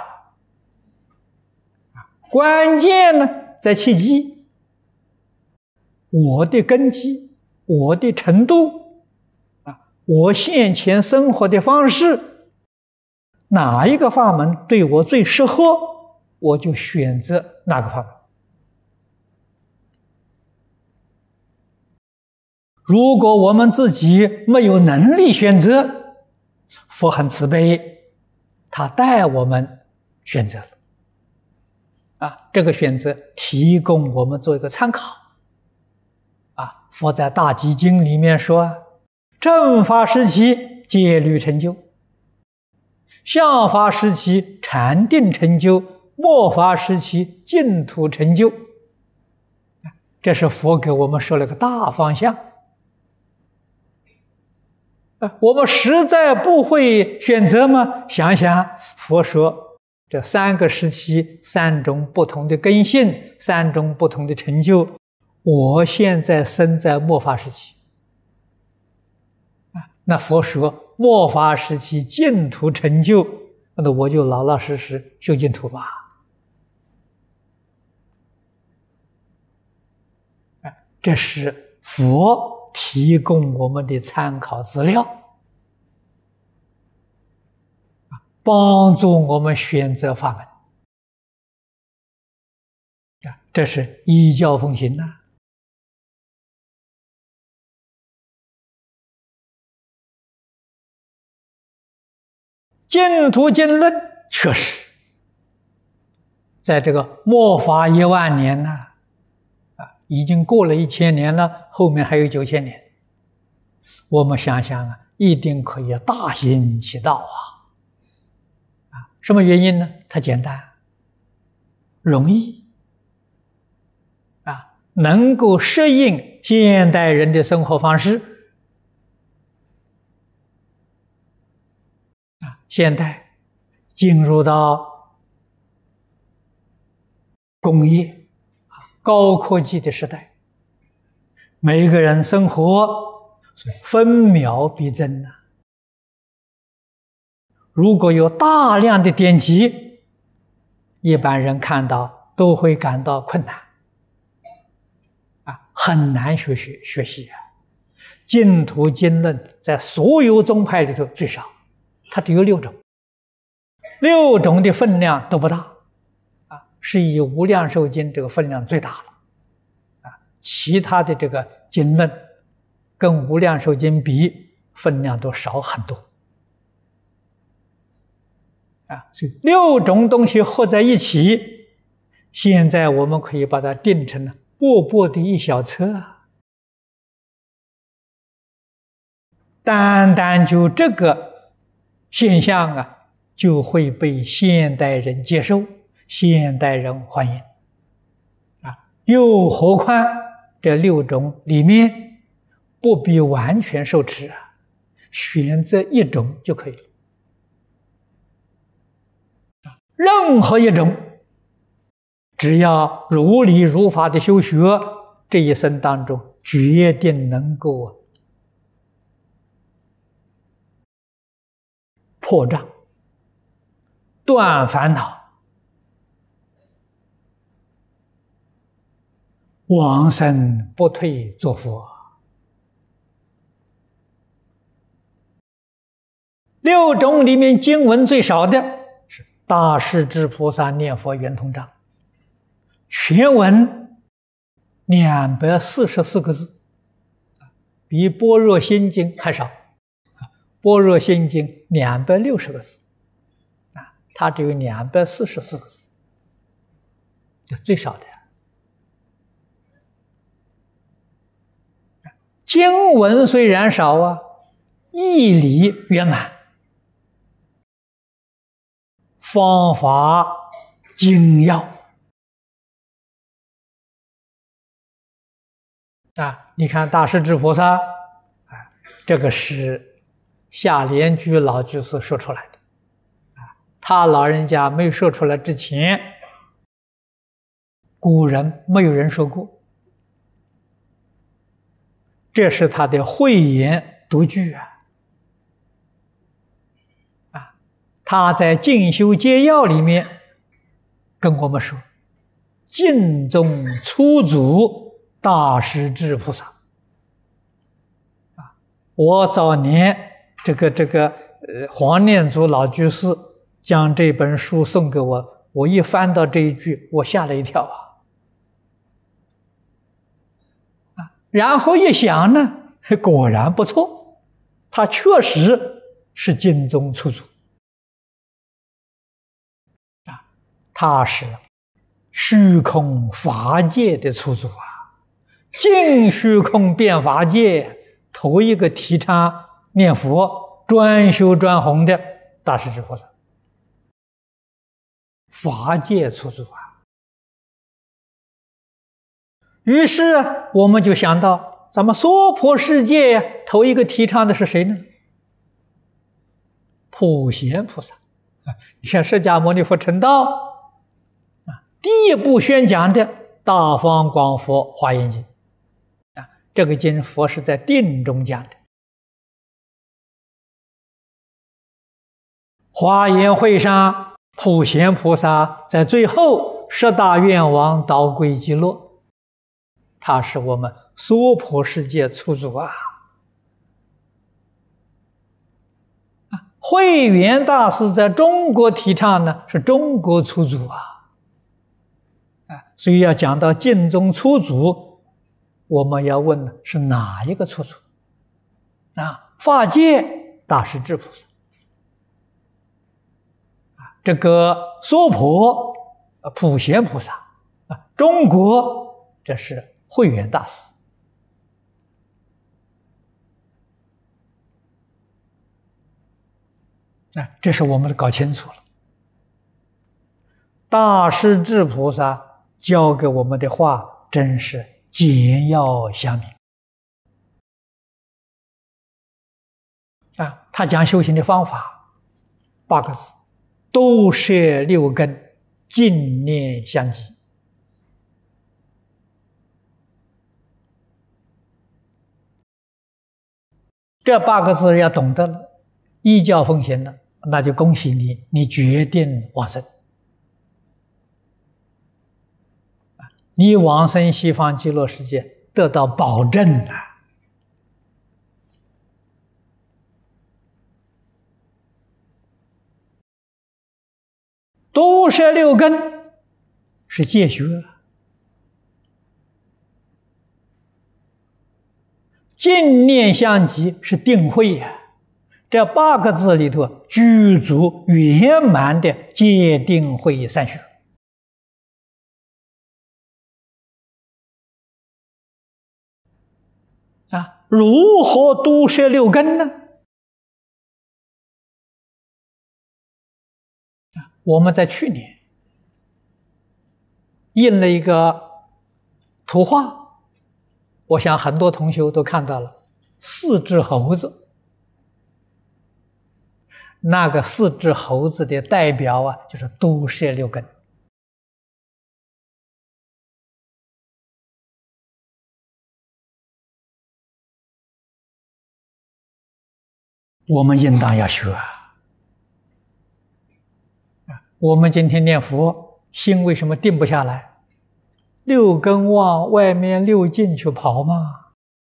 关键呢在契机，我的根基，我的程度，啊，我现前生活的方式，哪一个法门对我最适合，我就选择哪个法门。如果我们自己没有能力选择，佛很慈悲，他带我们选择了。啊，这个选择提供我们做一个参考。啊，佛在《大集经》里面说，正法时期戒律成就，相法时期禅定成就，末法时期净土成就。这是佛给我们说了个大方向。我们实在不会选择吗？想想佛说这三个时期，三种不同的根性，三种不同的成就。我现在生在末法时期，那佛说末法时期净土成就，那我就老老实实修净土吧。这是佛提供我们的参考资料，帮助我们选择法门。这是依教奉行呐。净土经论确实在这个末法一万年呢，啊，已经过了一千年了，后面还有九千年。我们想想啊，一定可以大行其道啊！啊，什么原因呢？它简单，容易，啊，能够适应现代人的生活方式。啊，现代进入到工业、高科技的时代，每个人生活所以分秒必争呐。如果有大量的典籍，一般人看到都会感到困难，啊，很难学习学习啊。净土经论在所有宗派里头最少，它只有六种，六种的分量都不大，啊，是以无量寿经这个分量最大了，啊，其他的这个经论跟无量寿经比，分量都少很多，啊，所以六种东西合在一起，现在我们可以把它定成了薄薄的一小册啊。单单就这个现象啊，就会被现代人接受，现代人欢迎啊。又何况这六种里面不必完全受持啊，选择一种就可以了。任何一种，只要如理如法的修学，这一生当中决定能够破障、断烦恼、往生不退作佛。六种里面经文最少的是大势至菩萨念佛圆通章，全文两百四十四个字，比般若心经还少。般若心经两百六十个字，啊，它只有两百四十四个字，这最少的。经文虽然少啊，义理圆满，方法精要啊！你看大势至菩萨啊，这个是夏莲居老居士说出来的，啊，他老人家没说出来之前，古人没有人说过，这是他的慧眼独具啊！啊，他在《进修戒要》里面跟我们说，净宗初祖大势至菩萨，啊，我早年。这个这个呃，黄念祖老居士将这本书送给我，我一翻到这一句，我吓了一跳啊！啊，然后一想呢，果然不错，他确实是净宗初祖啊，他是虚空法界的初祖啊，净虚空遍法界头一个提倡念佛专修专弘的大势至菩萨，法界初祖啊。于是我们就想到，咱们娑婆世界头一个提倡的是谁呢？普贤菩萨啊！你看释迦牟尼佛成道啊，第一部宣讲的《大方广佛华严经》啊，这个经佛是在定中讲的。华严会上，普贤菩萨在最后十大愿王导归极乐，他是我们娑婆世界初祖啊！慧远大师在中国提倡呢，是中国初祖啊！啊，所以要讲到净宗初祖，我们要问的是哪一个初祖？啊，法界大势至菩萨。这个娑婆普贤菩萨啊，中国这是慧远大师啊，这是我们搞清楚了。大势至菩萨教给我们的话真是简要详明啊！他讲修行的方法八个字。都摄六根，净念相继。 这八个字要懂得了，依教奉行了，那就恭喜你，你决定往生。你往生西方极乐世界得到保证啊！多摄六根是戒学，净念相继是定慧呀、啊。这八个字里头具足圆满的戒定慧三学。啊，如何多摄六根呢？我们在去年印了一个图画，我想很多同学都看到了，四只猴子。那个四只猴子的代表啊，就是多摄六根。我们应当要学啊！我们今天念佛，心为什么定不下来？六根往外面六境去跑嘛！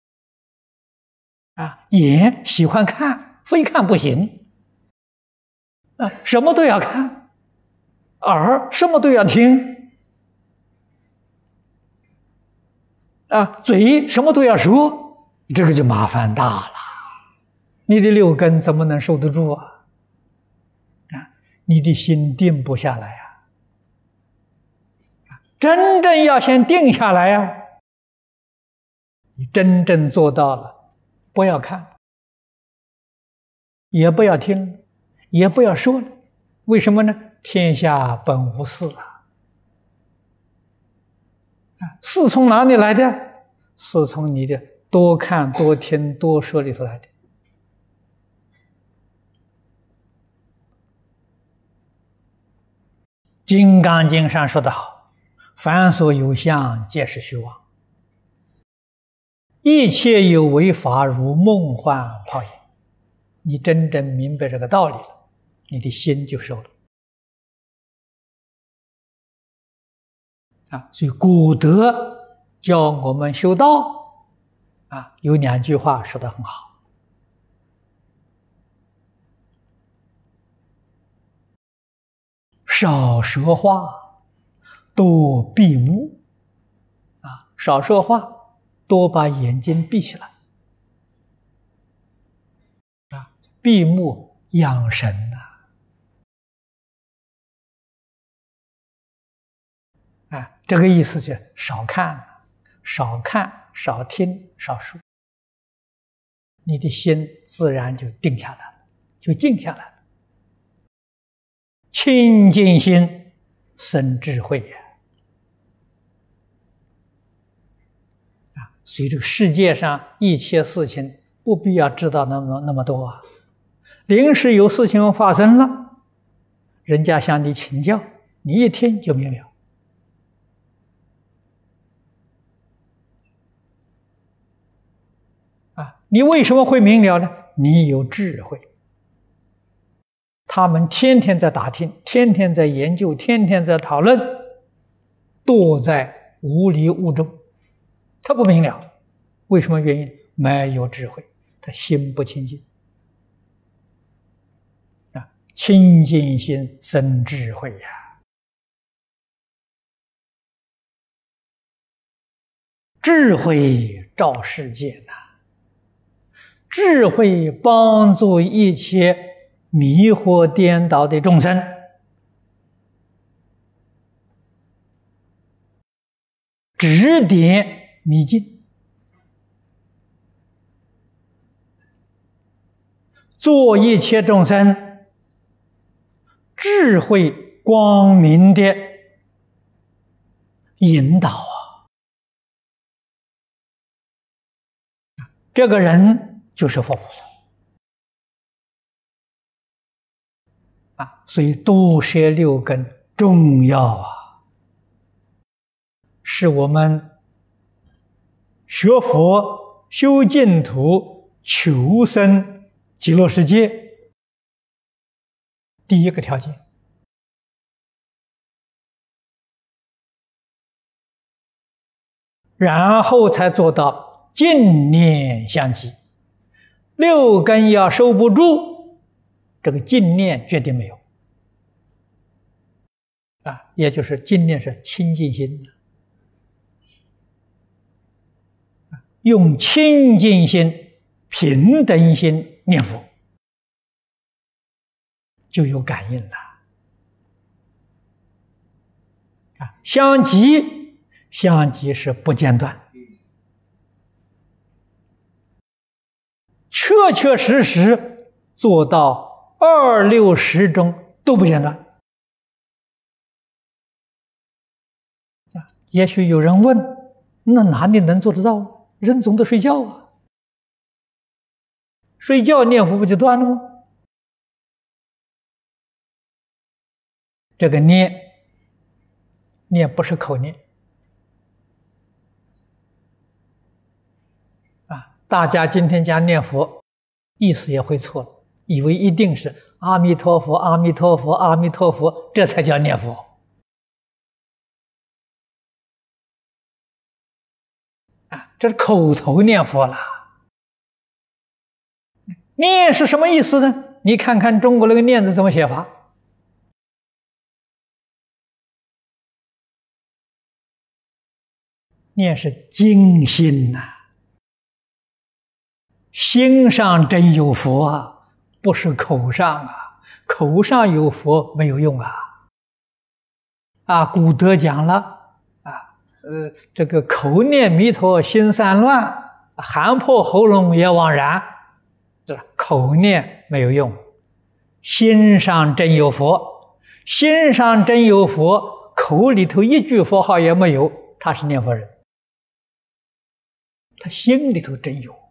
啊，眼喜欢看，非看不行。啊，什么都要看，耳什么都要听，啊，嘴什么都要说，这个就麻烦大了。你的六根怎么能受得住啊？啊，你的心定不下来啊！真正要先定下来啊！你真正做到了，不要看，也不要听，也不要说了。为什么呢？天下本无事啊！事从哪里来的？是从你的多看、多听、多说里头来的。《金刚经》上说得好：“凡所有相，皆是虚妄；一切有为法，如梦幻泡影。”你真正明白这个道理了，你的心就收了。啊，所以古德教我们修道，啊，有两句话说得很好。少说话，多闭目。啊，少说话，多把眼睛闭起来。啊，闭目养神啊！啊，这个意思是少看，少看，少听，少说，你的心自然就定下来了，就静下来了。清净心生智慧呀！啊，所以这个世界上一切事情不必要知道那么那么多啊。临时有事情发生了，人家向你请教，你一听就明了。啊，你为什么会明了呢？你有智慧。他们天天在打听，天天在研究，天天在讨论，堕在无离物中，他不明了。为什么原因？没有智慧，他心不清净。啊，清净心生智慧呀、啊！智慧照世界呐，智慧帮助一切迷惑颠倒的众生，指点迷津，做一切众生智慧光明的引导啊！这个人就是佛菩萨。啊，所以多摄六根重要啊，是我们学佛修净土求生极乐世界第一个条件。然后才做到净念相继，六根要收不住，这个净念决定没有啊，也就是净念是清净心，用清净心、平等心念佛，就有感应了啊。相继。相继是不间断，确确实实做到二六十中都不间断。也许有人问，那哪里能做得到？人总得睡觉啊，睡觉念佛不就断了吗？这个念，念不是口念。大家今天讲念佛，意思也会错了，以为一定是阿弥陀佛、阿弥陀佛、阿弥陀佛，这才叫念佛。啊，这是口头念佛了。念是什么意思呢？你看看中国那个念字怎么写法？念是精心呐、啊。心上真有佛啊，不是口上啊，口上有佛没有用啊。啊，古德讲了啊，呃，这个口念弥陀心散乱，喊破喉咙也枉然，这口念没有用，心上真有佛，心上真有佛，口里头一句佛号也没有，他是念佛人，他心里头真有。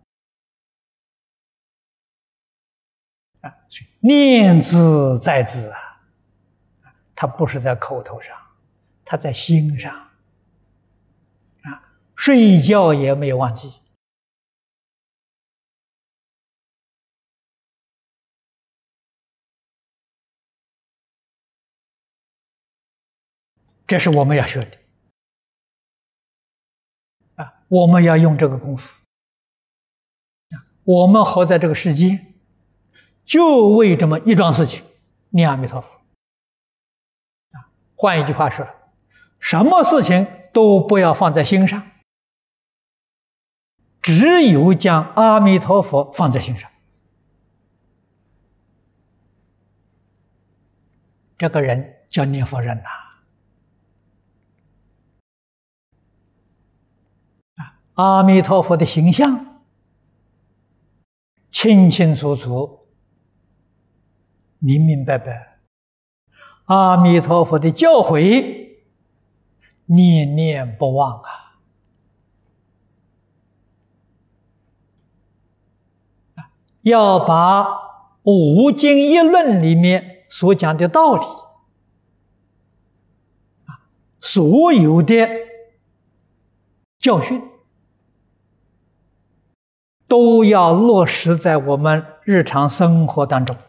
啊，所以念字在字啊，它不是在口头上，它在心上。啊，睡觉也没有忘记。这是我们要学的。啊，我们要用这个功夫。啊，我们活在这个世界。就为这么一桩事情，念阿弥陀佛。啊，换一句话说，什么事情都不要放在心上，只有将阿弥陀佛放在心上。这个人叫念佛人呐。啊，阿弥陀佛的形象清清楚楚。明明白白，阿弥陀佛的教诲，念念不忘啊！要把五经一论里面所讲的道理，所有的教训，都要落实在我们日常生活当中。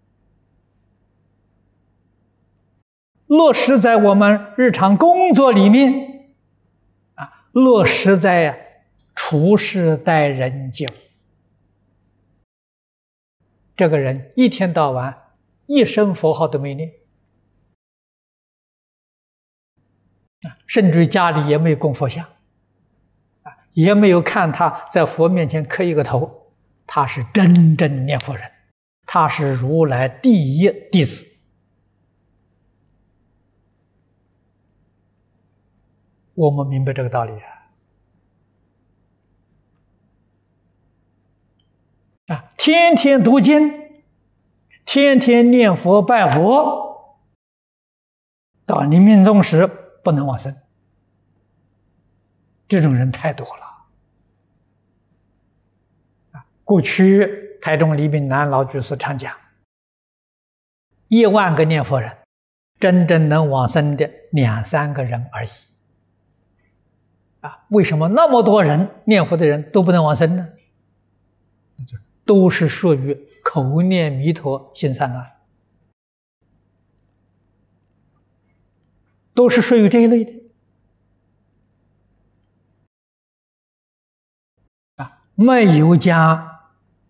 落实在我们日常工作里面，啊，落实在处事待人接物。这个人一天到晚一声佛号都没念，啊，甚至于家里也没有供佛像，啊，也没有看他在佛面前磕一个头，他是真正念佛人，他是如来第一弟子。我们明白这个道理啊！啊，天天读经，天天念佛拜佛，到临命终时不能往生，这种人太多了。啊，过去台中李炳南老居士常讲，一万个念佛人，真正能往生的两三个人而已。啊，为什么那么多人念佛的人都不能往生呢？ 都是属于口念弥陀行三乱，都是属于这一类的啊，没有将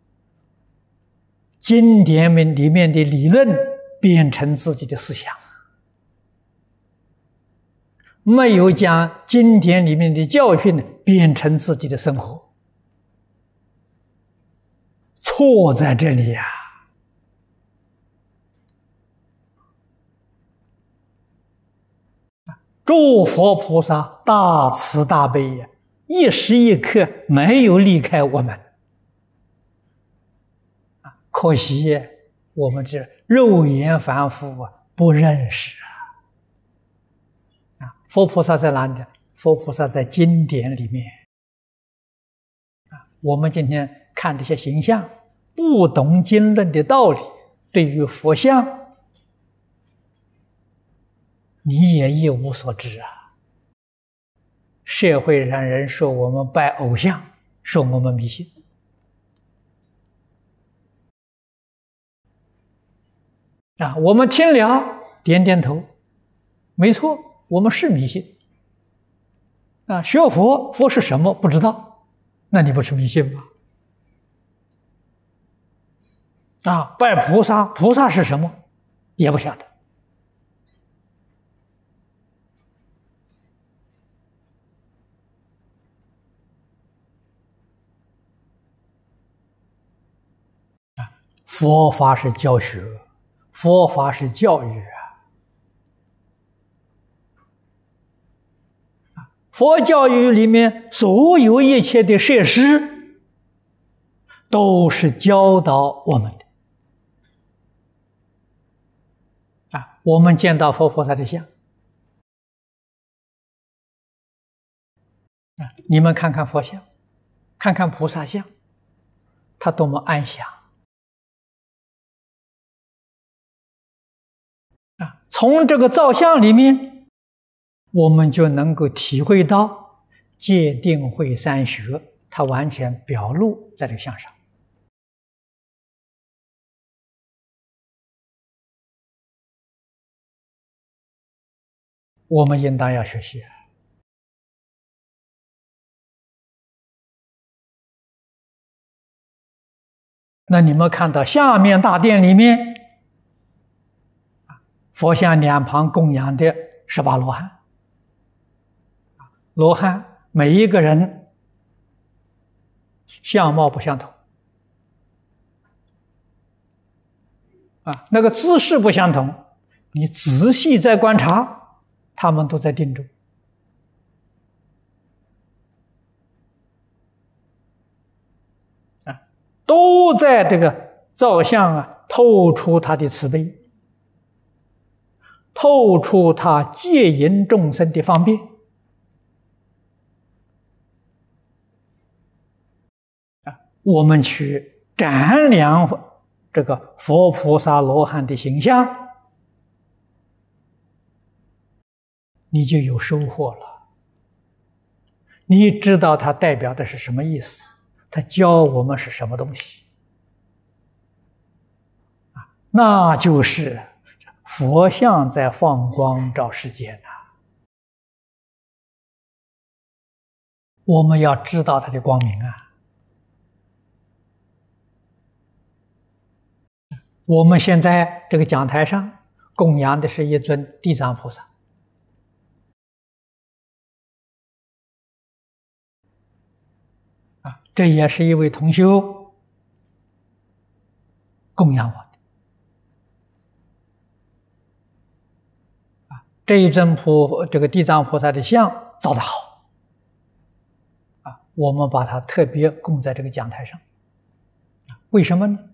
经典里面的理论变成自己的思想，没有将经典里面的教训变成自己的生活，错在这里呀！诸佛菩萨大慈大悲呀，一时一刻没有离开我们。可惜我们这肉眼凡夫啊，不认识啊！佛菩萨在哪里？佛菩萨在经典里面啊！我们今天看这些形象，不懂经论的道理，对于佛像，你也一无所知啊！社会上人说我们拜偶像，说我们迷信。啊，我们听了点点头，没错，我们是迷信。啊，学佛，佛是什么不知道，那你不是迷信吗？啊，拜菩萨，菩萨是什么也不晓得。啊，佛法是教学。佛法是教育啊！佛教育里面所有一切的设施，都是教导我们的啊！我们见到佛菩萨的像啊，你们看看佛像，看看菩萨像，它多么安详。从这个造像里面，我们就能够体会到戒定慧三学，它完全表露在这个像上。我们应当要学习。那你们看到下面大殿里面，佛像两旁供养的十八罗汉，罗汉每一个人相貌不相同，啊，那个姿势不相同，你仔细再观察，他们都在定中，啊，都在这个造像啊透出他的慈悲。透出他戒引众生的方便啊！我们去瞻量这个佛菩萨罗汉的形象，你就有收获了。你知道它代表的是什么意思，它教我们是什么东西啊？那就是佛像在放光照世间呐、啊，我们要知道它的光明啊。我们现在这个讲台上供养的是一尊地藏菩萨，啊，这也是一位同修供养我的。这一尊菩这个地藏菩萨的像造得好啊，我们把它特别供在这个讲台上。为什么呢？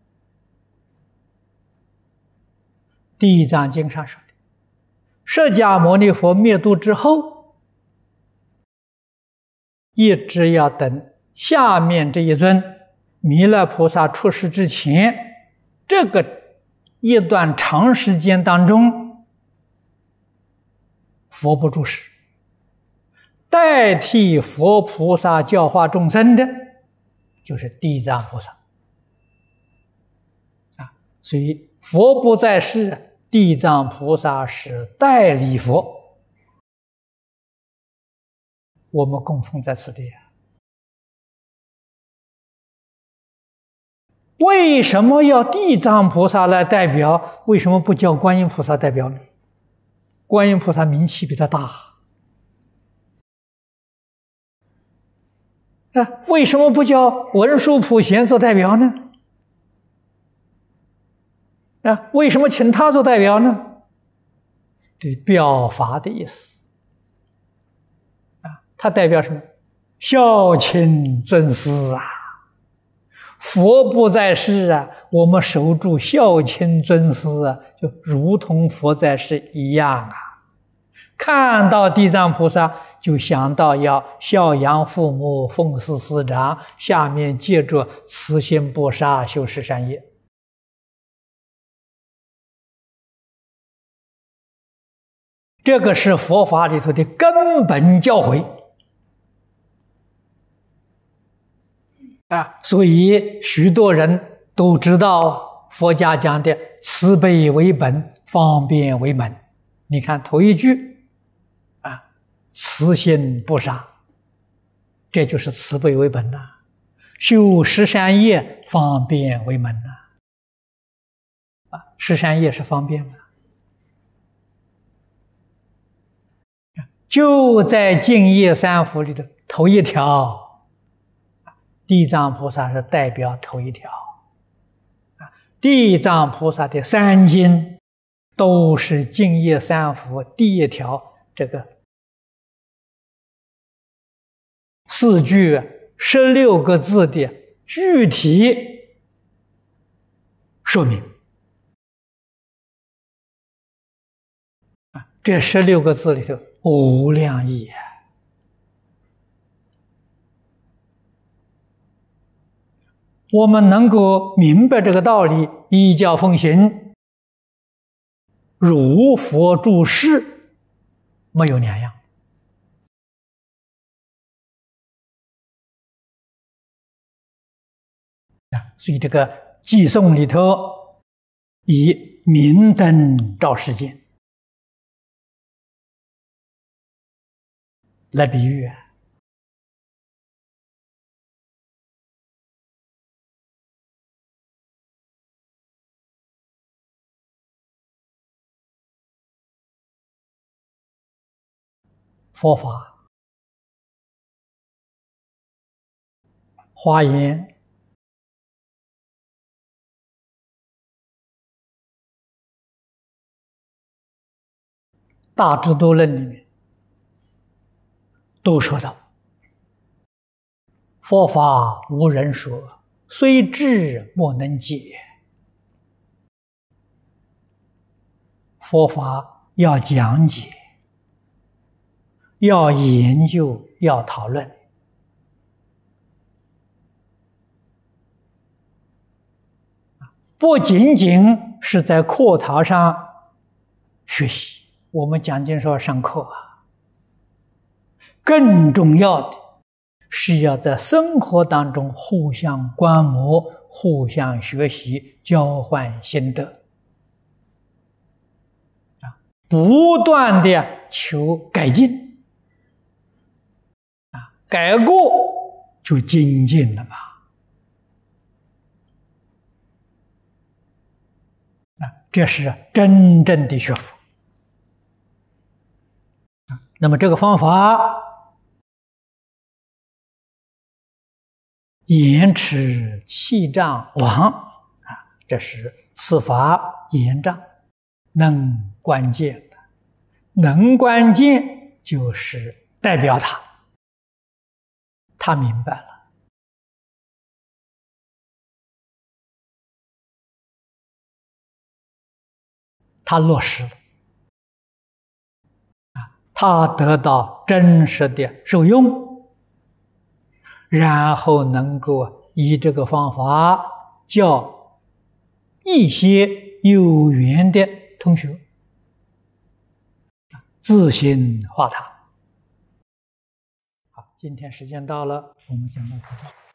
地藏经上说的，释迦牟尼佛灭度之后，一直要等下面这一尊弥勒菩萨出世之前，这个一段长时间当中，佛不住世，代替佛菩萨教化众生的，就是地藏菩萨。 所以佛不在世，地藏菩萨是代理佛，我们供奉在此地。为什么要地藏菩萨来代表？为什么不叫观音菩萨代表呢？观音菩萨名气比他大啊，为什么不叫文殊普贤做代表呢？啊，为什么请他做代表呢？这表法的意思啊，他代表什么？孝亲尊师啊！佛不在世啊，我们守住孝亲尊师啊，就如同佛在世一样啊。看到地藏菩萨，就想到要孝养父母，奉事师长，下面接着慈心不杀，修十善业。这个是佛法里头的根本教诲啊，所以许多人都知道佛家讲的慈悲为本，方便为门。你看头一句啊，慈心不杀，这就是慈悲为本呐、啊；修十善业，方便为门呐、啊。啊，十善业是方便的。就在净业三福里的头一条，地藏菩萨是代表头一条。地藏菩萨的三经都是净业三福第一条这个四句十六个字的具体说明。这十六个字里头无量义，我们能够明白这个道理，依教奉行，如佛住世，没有两样。所以这个偈颂里头以明灯照世间来比喻，佛法华严大智度论里面都说到，佛法无人说，虽智莫能解。佛法要讲解，要研究，要讨论。不仅仅是在课堂上学习，我们讲经说上课啊，更重要的是要在生活当中互相观摩，互相学习，交换心得，不断的求改进，啊，改过就精进了嘛。啊，这是真正的学佛。那么这个方法，严持气障王啊，这是此法严障，能观见的，能观见就是代表他，他明白了，他落实了，啊，他得到真实的受用。然后能够以这个方法教一些有缘的同学自行化他。好，今天时间到了，我们讲到此。